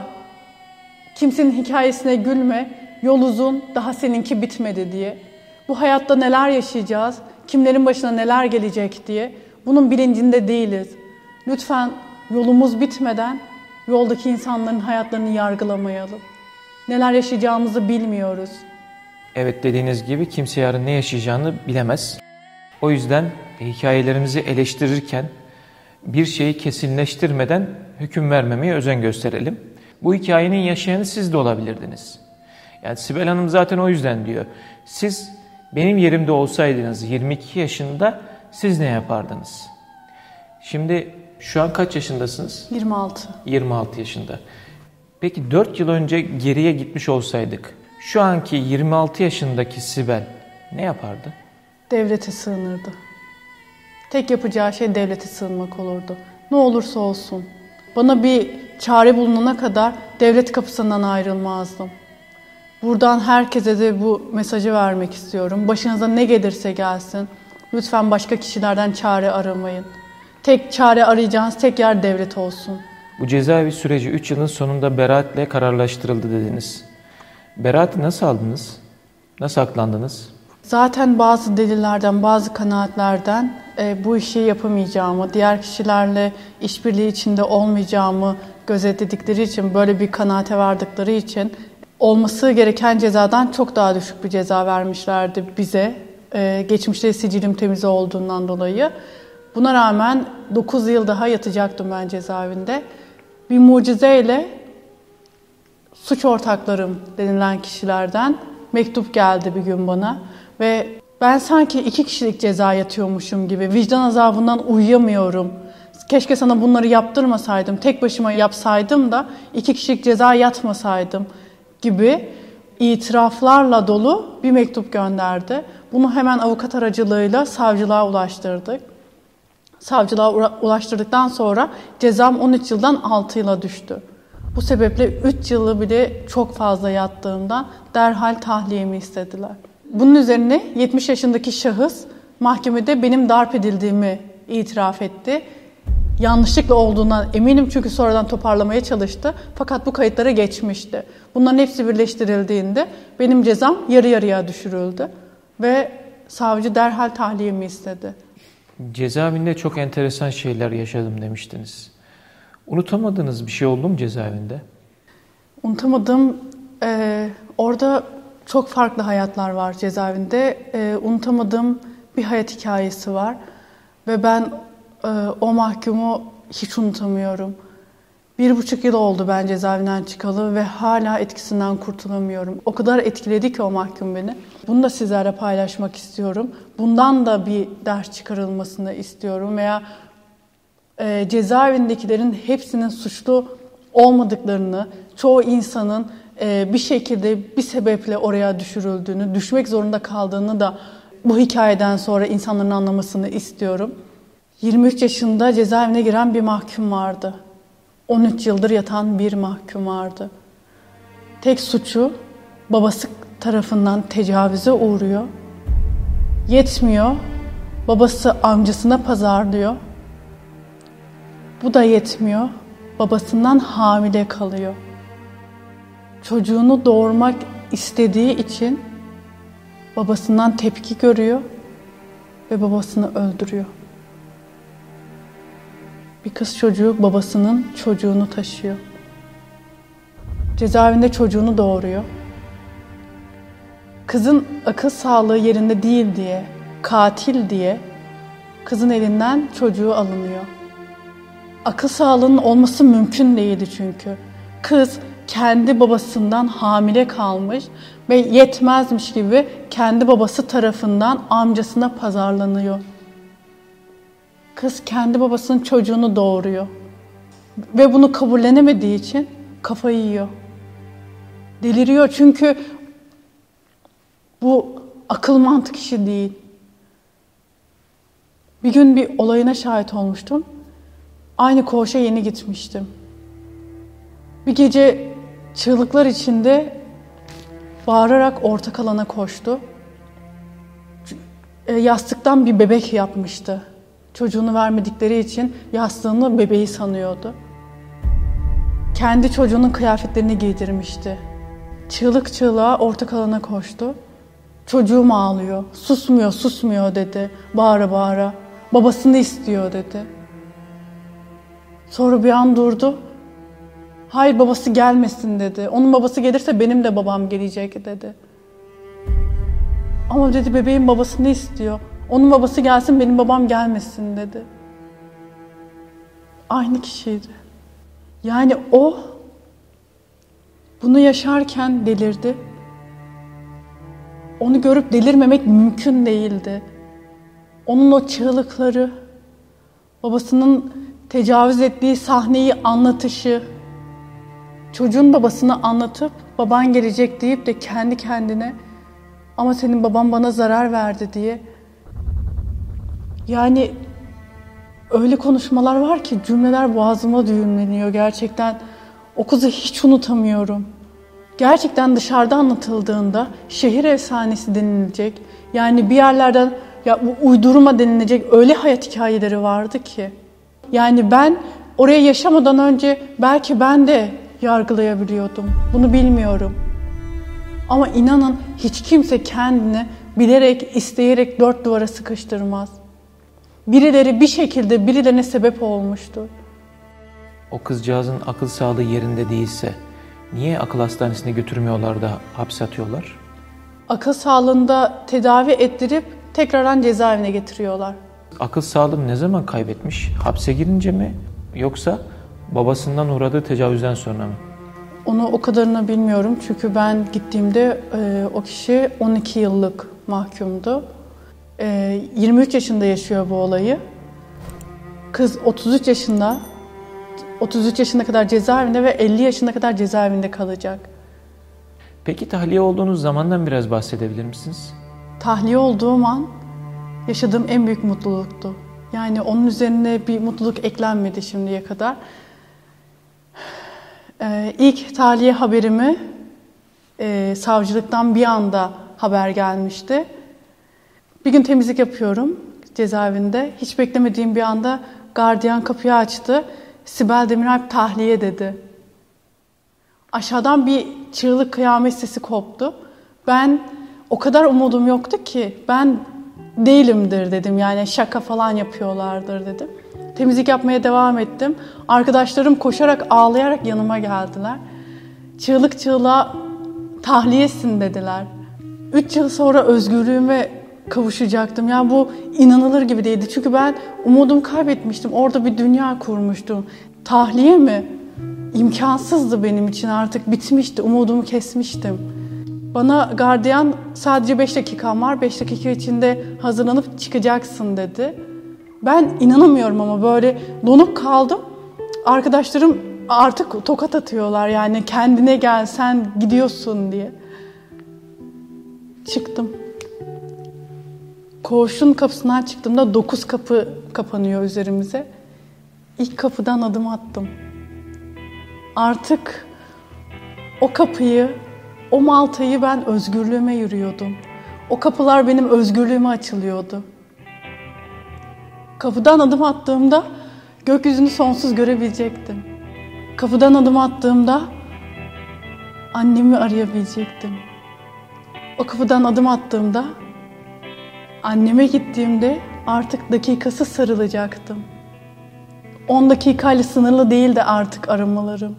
Kimsenin hikayesine gülme, yol uzun, daha seninki bitmedi diye. Bu hayatta neler yaşayacağız, kimlerin başına neler gelecek diye bunun bilincinde değiliz. Lütfen yolumuz bitmeden yoldaki insanların hayatlarını yargılamayalım. Neler yaşayacağımızı bilmiyoruz. Evet, dediğiniz gibi kimse yarın ne yaşayacağını bilemez. O yüzden hikayelerimizi eleştirirken bir şeyi kesinleştirmeden hüküm vermemeye özen gösterelim. Bu hikayenin yaşayanı siz de olabilirdiniz. Yani Sibel Hanım zaten o yüzden diyor. Siz benim yerimde olsaydınız 22 yaşında siz ne yapardınız? Şimdi şu an kaç yaşındasınız? 26. 26 yaşında. Peki 4 yıl önce geriye gitmiş olsaydık şu anki 26 yaşındaki Sibel ne yapardı? Devlete sığınırdı. Tek yapacağı şey devlete sığınmak olurdu. Ne olursa olsun. Bana bir çare bulunana kadar devlet kapısından ayrılmazdım. Buradan herkese de bu mesajı vermek istiyorum. Başınıza ne gelirse gelsin, lütfen başka kişilerden çare aramayın. Tek çare arayacağınız tek yer devlet olsun. Bu cezaevi süreci 3 yılın sonunda beraatle kararlaştırıldı dediniz. Beraati nasıl aldınız? Nasıl aklandınız? Zaten bazı delillerden, bazı kanaatlerden bu işi yapamayacağımı, diğer kişilerle işbirliği içinde olmayacağımı gözetledikleri için, böyle bir kanaate vardıkları için olması gereken cezadan çok daha düşük bir ceza vermişlerdi bize. Geçmişte sicilim temiz olduğundan dolayı. Buna rağmen 9 yıl daha yatacaktım ben cezaevinde. Bir mucizeyle suç ortaklarım denilen kişilerden mektup geldi bir gün bana. Ve ben sanki 2 kişilik ceza yatıyormuşum gibi, vicdan azabından uyuyamıyorum. Keşke sana bunları yaptırmasaydım, tek başıma yapsaydım da 2 kişilik ceza yatmasaydım gibi itiraflarla dolu bir mektup gönderdi. Bunu hemen avukat aracılığıyla savcılığa ulaştırdık. Savcılığa ulaştırdıktan sonra cezam 13 yıldan 6 yıla düştü. Bu sebeple 3 yılı bile çok fazla yattığımdan derhal tahliyemi istediler. Bunun üzerine 70 yaşındaki şahıs mahkemede benim darp edildiğimi itiraf etti. Yanlışlıkla olduğundan eminim çünkü sonradan toparlamaya çalıştı. Fakat bu kayıtlara geçmişti. Bunların hepsi birleştirildiğinde benim cezam yarı yarıya düşürüldü. Ve savcı derhal tahliyemi istedi. Cezaevinde çok enteresan şeyler yaşadım demiştiniz. Unutamadığınız bir şey oldu mu cezaevinde? Unutamadığım, orada çok farklı hayatlar var cezaevinde. Unutamadığım bir hayat hikayesi var. Ve ben o mahkumu hiç unutamıyorum. 1,5 yıl oldu ben cezaevinden çıkalı ve hala etkisinden kurtulamıyorum. O kadar etkiledi ki o mahkum beni. Bunu da sizlerle paylaşmak istiyorum. Bundan da bir ders çıkarılmasını istiyorum veya cezaevindekilerin hepsinin suçlu olmadıklarını, çoğu insanın bir şekilde bir sebeple oraya düşürüldüğünü, düşmek zorunda kaldığını da bu hikayeden sonra insanların anlamasını istiyorum. 23 yaşında cezaevine giren bir mahkum vardı. 13 yıldır yatan bir mahkum vardı. Tek suçu babası tarafından tecavüze uğruyor. Yetmiyor. Babası amcasına pazarlıyor. Bu da yetmiyor. Babasından hamile kalıyor. Çocuğunu doğurmak istediği için babasından tepki görüyor ve babasını öldürüyor. Bir kız çocuğu babasının çocuğunu taşıyor. Cezaevinde çocuğunu doğuruyor. Kızın akıl sağlığı yerinde değil diye, katil diye kızın elinden çocuğu alınıyor. Akıl sağlığının olması mümkün değildi çünkü. Kız kendi babasından hamile kalmış ve yetmezmiş gibi kendi babası tarafından amcasına pazarlanıyor. Kız kendi babasının çocuğunu doğuruyor. Ve bunu kabullenemediği için kafayı yiyor. Deliriyor çünkü bu akıl mantık işi değil. Bir gün bir olayına şahit olmuştum. Aynı koğuşa yeni gitmiştim. Bir gece çığlıklar içinde bağırarak ortak alana koştu. Yastıktan bir bebek yapmıştı. Çocuğunu vermedikleri için yastığını bebeği sanıyordu. Kendi çocuğunun kıyafetlerini giydirmişti. Çığlık çığlığa ortak alana koştu. Çocuğum ağlıyor, susmuyor, susmuyor dedi. Bağıra bağıra. Babasını istiyor dedi. Sonra bir an durdu. Hayır babası gelmesin dedi. Onun babası gelirse benim de babam gelecek dedi. Ama dedi bebeğin babasını istiyor. Onun babası gelsin benim babam gelmesin dedi. Aynı kişiydi. Yani o bunu yaşarken delirdi. Onu görüp delirmemek mümkün değildi. Onun o çığlıkları, babasının tecavüz ettiği sahneyi anlatışı, çocuğun babasını anlatıp baban gelecek deyip de kendi kendine ama senin baban bana zarar verdi diye. Yani Öyle konuşmalar var ki cümleler boğazıma düğümleniyor gerçekten. O kızı hiç unutamıyorum. Gerçekten dışarıda anlatıldığında şehir efsanesi denilecek, yani bir yerlerden ya bu uydurma denilecek öyle hayat hikayeleri vardı ki. Yani ben oraya yaşamadan önce belki ben de yargılayabiliyordum. Bunu bilmiyorum. Ama inanın hiç kimse kendini bilerek, isteyerek dört duvara sıkıştırmaz. Birileri bir şekilde birilerine sebep olmuştur. O kızcağızın akıl sağlığı yerinde değilse niye akıl hastanesine götürmüyorlar da hapse atıyorlar? Akıl sağlığında tedavi ettirip tekrardan cezaevine getiriyorlar. Akıl sağlığını ne zaman kaybetmiş? Hapse girince mi? Yoksa babasından uğradığı tecavüzden sonra mı? Onu o kadarını bilmiyorum çünkü ben gittiğimde o kişi 12 yıllık mahkumdu. 23 yaşında yaşıyor bu olayı. Kız 33 yaşında. 33 yaşına kadar cezaevinde ve 50 yaşına kadar cezaevinde kalacak. Peki tahliye olduğunuz zamandan biraz bahsedebilir misiniz? Tahliye olduğum an yaşadığım en büyük mutluluktu. Yani onun üzerine bir mutluluk eklenmedi şimdiye kadar. İlk tahliye haberimi savcılıktan bir anda haber gelmişti. Bir gün temizlik yapıyorum cezaevinde. Hiç beklemediğim bir anda gardiyan kapıyı açtı. Sibel Demiralp tahliye dedi. Aşağıdan bir çığlık kıyamet sesi koptu. Ben o kadar umudum yoktu ki ben değilimdir dedim. Yani şaka falan yapıyorlardır dedim. Temizlik yapmaya devam ettim. Arkadaşlarım koşarak ağlayarak yanıma geldiler. Çığlık çığlığa tahliyesin dediler. 3 yıl sonra özgürlüğüme kavuşacaktım. Yani bu inanılır gibi değildi. Çünkü ben umudumu kaybetmiştim. Orada bir dünya kurmuştum. Tahliye mi? İmkansızdı benim için, artık bitmişti. Umudumu kesmiştim. Bana gardiyan sadece 5 dakikan var. 5 dakika içinde hazırlanıp çıkacaksın dedi. Ben inanamıyorum ama böyle donup kaldım. Arkadaşlarım artık tokat atıyorlar, yani kendine gel sen gidiyorsun diye. Çıktım. Koğuşun kapısından çıktığımda 9 kapı kapanıyor üzerimize. İlk kapıdan adım attım. Artık o kapıyı, o Malta'yı ben özgürlüğüme yürüyordum. O kapılar benim özgürlüğüme açılıyordu. Kapıdan adım attığımda gökyüzünü sonsuz görebilecektim. Kapıdan adım attığımda annemi arayabilecektim. O kapıdan adım attığımda anneme gittiğimde artık dakikası sarılacaktım. 10 dakikayla sınırlı değildi artık aramalarım.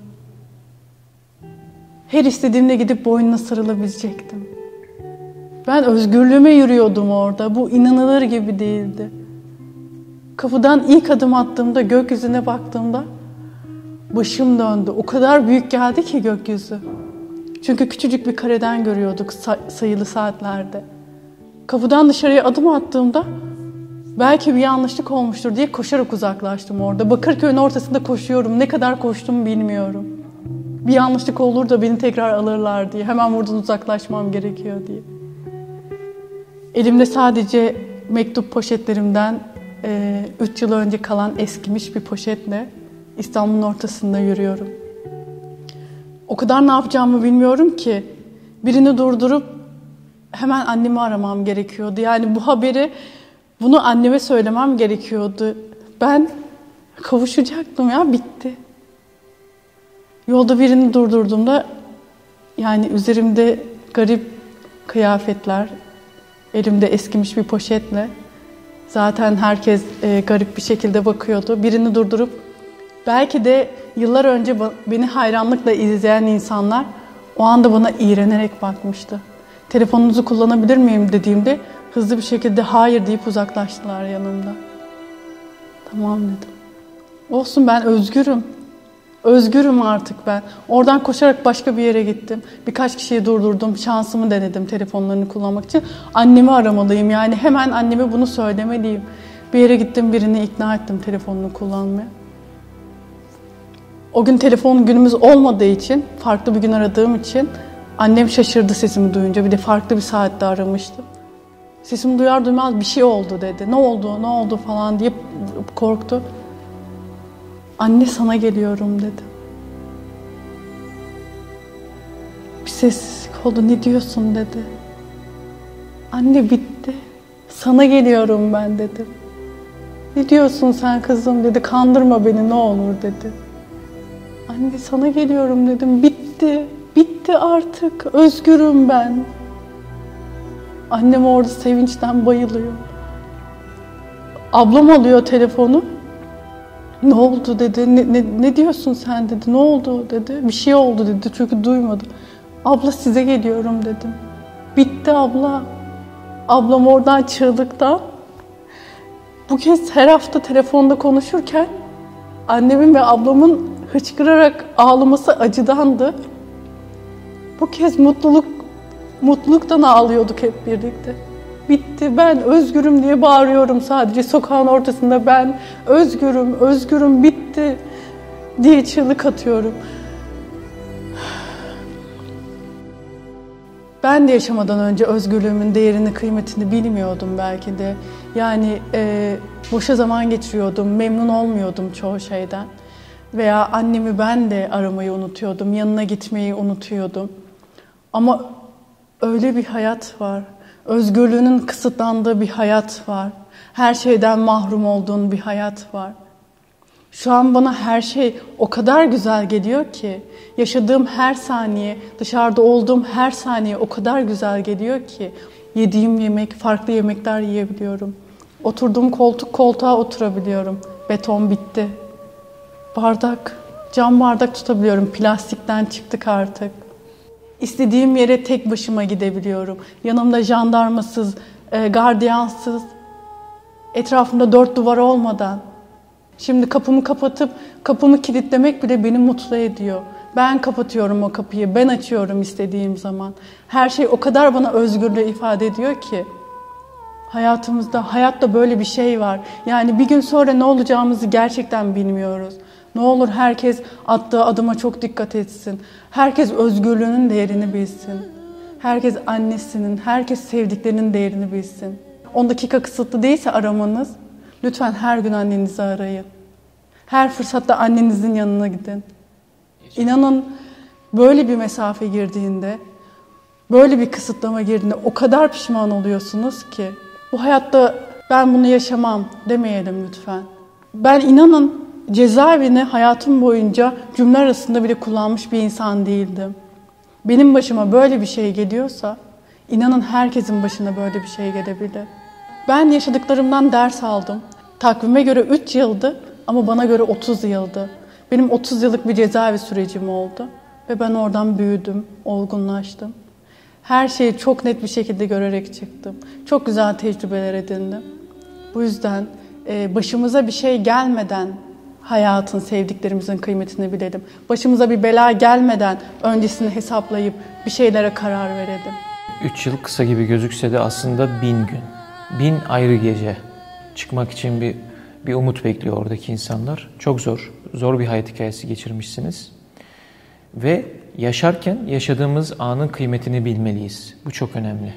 Her istediğimde gidip boynuna sarılabilecektim. Ben özgürlüğüme yürüyordum orada. Bu inanılır gibi değildi. Kapıdan ilk adım attığımda, gökyüzüne baktığımda başım döndü. O kadar büyük geldi ki gökyüzü. Çünkü küçücük bir kareden görüyorduk sayılı saatlerde. Kapıdan dışarıya adım attığımda belki bir yanlışlık olmuştur diye koşarak uzaklaştım orada. Bakırköy'ün ortasında koşuyorum. Ne kadar koştum bilmiyorum. Bir yanlışlık olur da beni tekrar alırlar diye. Hemen buradan uzaklaşmam gerekiyor diye. Elimde sadece mektup poşetlerimden 3 yıl önce kalan eskimiş bir poşetle İstanbul'un ortasında yürüyorum. O kadar ne yapacağımı bilmiyorum ki. Birini durdurup hemen annemi aramam gerekiyordu. Yani bu haberi, bunu anneme söylemem gerekiyordu. Ben kavuşacaktım ya, bitti. Yolda birini durdurduğumda, yani üzerimde garip kıyafetler, elimde eskimiş bir poşetle, zaten herkes garip bir şekilde bakıyordu. Birini durdurup, belki de yıllar önce beni hayranlıkla izleyen insanlar o anda bana iğrenerek bakmıştı. Telefonunuzu kullanabilir miyim dediğimde hızlı bir şekilde hayır deyip uzaklaştılar yanımda. Tamam dedim. Olsun, ben özgürüm. Özgürüm artık ben. Oradan koşarak başka bir yere gittim. Birkaç kişiyi durdurdum. Şansımı denedim telefonlarını kullanmak için. Annemi aramalıyım. Yani hemen anneme bunu söylemeliyim. Bir yere gittim, birini ikna ettim telefonunu kullanmaya. O gün telefon günümüz olmadığı için, farklı bir gün aradığım için annem şaşırdı sesimi duyunca. Bir de farklı bir saatte aramıştım. Sesimi duyar duymaz bir şey oldu dedi. Ne oldu, ne oldu falan diye korktu. Anne sana geliyorum dedi. Bir sessizlik oldu. Ne diyorsun dedi. Anne bitti. Sana geliyorum ben dedim. Ne diyorsun sen kızım dedi. Kandırma beni ne olur dedi. Anne sana geliyorum dedim. Bitti. Bitti artık. Özgürüm ben. Annem orada sevinçten bayılıyor. Ablam alıyor telefonu. Ne oldu dedi. Ne diyorsun sen dedi. Ne oldu dedi. Bir şey oldu dedi. Çünkü duymadı. Abla size geliyorum dedim. Bitti abla. Ablam oradan çığlıktan. Bu kez her hafta telefonda konuşurken annemin ve ablamın hıçkırarak ağlaması acıdandı. Bu kez mutluluktan ağlıyorduk hep birlikte. Bitti, ben özgürüm diye bağırıyorum sadece sokağın ortasında. Ben özgürüm, özgürüm, bitti diye çığlık atıyorum. Ben de yaşamadan önce özgürlüğümün değerini, kıymetini bilmiyordum belki de. Yani boşa zaman geçiriyordum, memnun olmuyordum çoğu şeyden. Veya annemi ben de aramayı unutuyordum, yanına gitmeyi unutuyordum. Ama öyle bir hayat var. Özgürlüğünün kısıtlandığı bir hayat var. Her şeyden mahrum olduğun bir hayat var. Şu an bana her şey o kadar güzel geliyor ki, yaşadığım her saniye, dışarıda olduğum her saniye o kadar güzel geliyor ki, yediğim yemek, farklı yemekler yiyebiliyorum. Oturduğum koltuğa oturabiliyorum. Beton bitti. Cam bardak tutabiliyorum. Plastikten çıktık artık. İstediğim yere tek başıma gidebiliyorum. Yanımda jandarmasız, gardiyansız, etrafımda dört duvar olmadan. Şimdi kapımı kapatıp kapımı kilitlemek bile beni mutlu ediyor. Ben kapatıyorum o kapıyı, ben açıyorum istediğim zaman. Her şey o kadar bana özgürlüğü ifade ediyor ki. Hayatta böyle bir şey var. Yani bir gün sonra ne olacağımızı gerçekten bilmiyoruz. Ne olur herkes attığı adıma çok dikkat etsin. Herkes özgürlüğünün değerini bilsin. Herkes annesinin, herkes sevdiklerinin değerini bilsin. 10 dakika kısıtlı değilse aramanız, lütfen her gün annenizi arayın. Her fırsatta annenizin yanına gidin. İnanın böyle bir mesafe girdiğinde, böyle bir kısıtlama girdiğinde o kadar pişman oluyorsunuz ki. Bu hayatta ben bunu yaşamam demeyelim lütfen. Ben inanın cezaevini hayatım boyunca cümle arasında bile kullanmış bir insan değildim. Benim başıma böyle bir şey geliyorsa, inanın herkesin başına böyle bir şey gelebilir. Ben yaşadıklarımdan ders aldım. Takvime göre 3 yıldı ama bana göre 30 yıldı. Benim 30 yıllık bir cezaevi sürecim oldu. Ve ben oradan büyüdüm, olgunlaştım. Her şeyi çok net bir şekilde görerek çıktım. Çok güzel tecrübeler edindim. Bu yüzden başımıza bir şey gelmeden hayatın, sevdiklerimizin kıymetini bilelim. Başımıza bir bela gelmeden öncesini hesaplayıp bir şeylere karar verelim. 3 yıl kısa gibi gözükse de aslında 1000 gün. 1000 ayrı gece. Çıkmak için bir umut bekliyor oradaki insanlar. Çok zor bir hayat hikayesi geçirmişsiniz. Ve yaşarken yaşadığımız anın kıymetini bilmeliyiz. Bu çok önemli.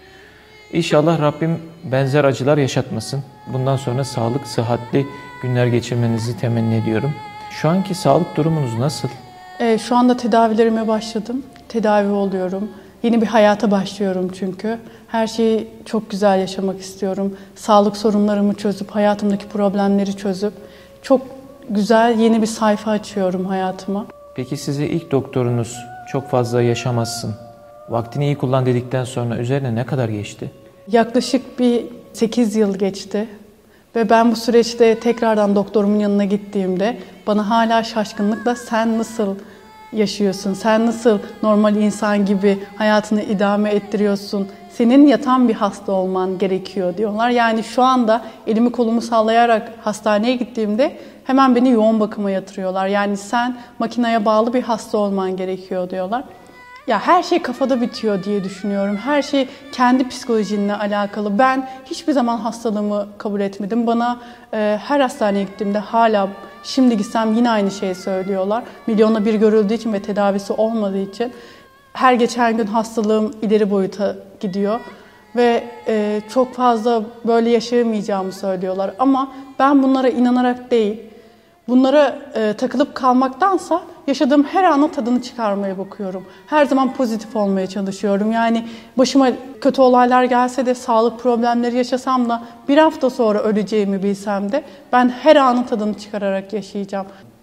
İnşallah Rabbim benzer acılar yaşatmasın. Bundan sonra sağlık, sıhhatli günler geçirmenizi temenni ediyorum. Şu anki sağlık durumunuz nasıl? Şu anda tedavilerime başladım. Tedavi oluyorum. Yeni bir hayata başlıyorum çünkü. Her şeyi çok güzel yaşamak istiyorum. Sağlık sorunlarımı çözüp, hayatımdaki problemleri çözüp çok güzel yeni bir sayfa açıyorum hayatıma. Peki size ilk doktorunuz çok fazla yaşamazsın, vaktini iyi kullan dedikten sonra üzerine ne kadar geçti? Yaklaşık bir 8 yıl geçti. Ve ben bu süreçte tekrardan doktorumun yanına gittiğimde bana hala şaşkınlıkla sen nasıl yaşıyorsun, sen nasıl normal insan gibi hayatını idame ettiriyorsun, senin yatan bir hasta olman gerekiyor diyorlar. Yani şu anda elimi kolumu sallayarak hastaneye gittiğimde hemen beni yoğun bakıma yatırıyorlar. Yani sen makineye bağlı bir hasta olman gerekiyor diyorlar. Ya her şey kafada bitiyor diye düşünüyorum. Her şey kendi psikolojinle alakalı. Ben hiçbir zaman hastalığımı kabul etmedim. Bana her hastaneye gittiğimde hala şimdi gitsem yine aynı şeyi söylüyorlar. Milyonda bir görüldüğü için ve tedavisi olmadığı için her geçen gün hastalığım ileri boyuta gidiyor. ve çok fazla böyle yaşayamayacağımı söylüyorlar. Ama ben bunlara inanarak değil, bunlara takılıp kalmaktansa yaşadığım her anın tadını çıkarmaya bakıyorum. Her zaman pozitif olmaya çalışıyorum. Yani başıma kötü olaylar gelse de, sağlık problemleri yaşasam da, bir hafta sonra öleceğimi bilsem de ben her anın tadını çıkararak yaşayacağım.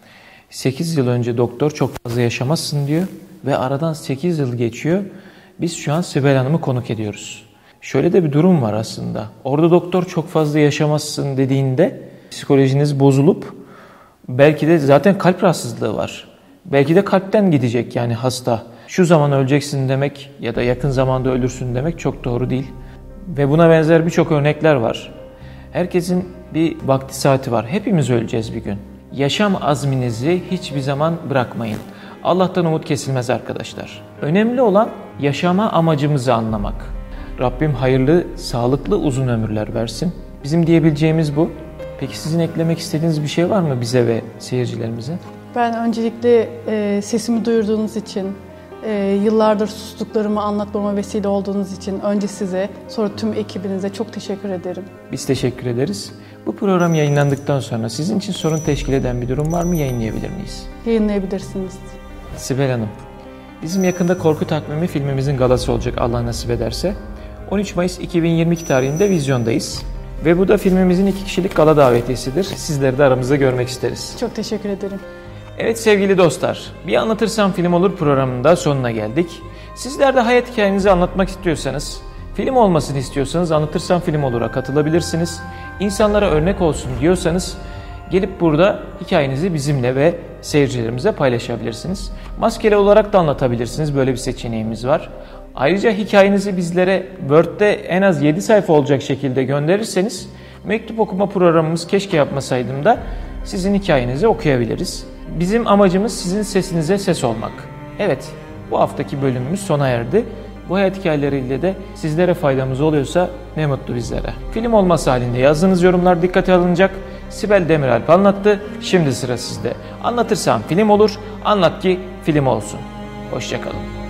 8 yıl önce doktor çok fazla yaşamazsın diyor ve aradan 8 yıl geçiyor. Biz şu an Sibel Hanım'ı konuk ediyoruz. Şöyle de bir durum var aslında. Orada doktor çok fazla yaşamazsın dediğinde psikolojiniz bozulup belki de zaten kalp rahatsızlığı var. Belki de kalpten gidecek yani hasta. Şu zaman öleceksin demek ya da yakın zamanda ölürsün demek çok doğru değil. Ve buna benzer birçok örnekler var. Herkesin bir vakti saati var. Hepimiz öleceğiz bir gün. Yaşam azminizi hiçbir zaman bırakmayın. Allah'tan umut kesilmez arkadaşlar. Önemli olan yaşama amacımızı anlamak. Rabbim hayırlı, sağlıklı uzun ömürler versin. Bizim diyebileceğimiz bu. Peki sizin eklemek istediğiniz bir şey var mı bize ve seyircilerimize? Ben öncelikle sesimi duyurduğunuz için, yıllardır sustuklarımı anlatmama vesile olduğunuz için önce size, sonra tüm ekibinize çok teşekkür ederim. Biz teşekkür ederiz. Bu program yayınlandıktan sonra sizin için sorun teşkil eden bir durum var mı? Yayınlayabilir miyiz? Yayınlayabilirsiniz. Sibel Hanım, bizim yakında Korku Takvimi filmimizin galası olacak Allah nasip ederse. 13 Mayıs 2022 tarihinde vizyondayız. Ve bu da filmimizin 2 kişilik gala davetiyesidir. Sizleri de aramızda görmek isteriz. Çok teşekkür ederim. Evet sevgili dostlar, Bir Anlatırsam Film Olur programının da sonuna geldik. Sizler de hayat hikayenizi anlatmak istiyorsanız, film olmasını istiyorsanız Anlatırsam Film Olur'a katılabilirsiniz. İnsanlara örnek olsun diyorsanız gelip burada hikayenizi bizimle ve seyircilerimize paylaşabilirsiniz. Maskeli olarak da anlatabilirsiniz, böyle bir seçeneğimiz var. Ayrıca hikayenizi bizlere Word'de en az 7 sayfa olacak şekilde gönderirseniz mektup okuma programımız Keşke Yapmasaydım da sizin hikayenizi okuyabiliriz. Bizim amacımız sizin sesinize ses olmak. Evet, bu haftaki bölümümüz sona erdi. Bu hayat hikayeleriyle de sizlere faydamız oluyorsa ne mutlu bizlere. Film olması halinde yazdığınız yorumlar dikkate alınacak. Sibel Demiralp anlattı, şimdi sıra sizde. Anlatırsam film olur, anlat ki film olsun. Hoşça kalın.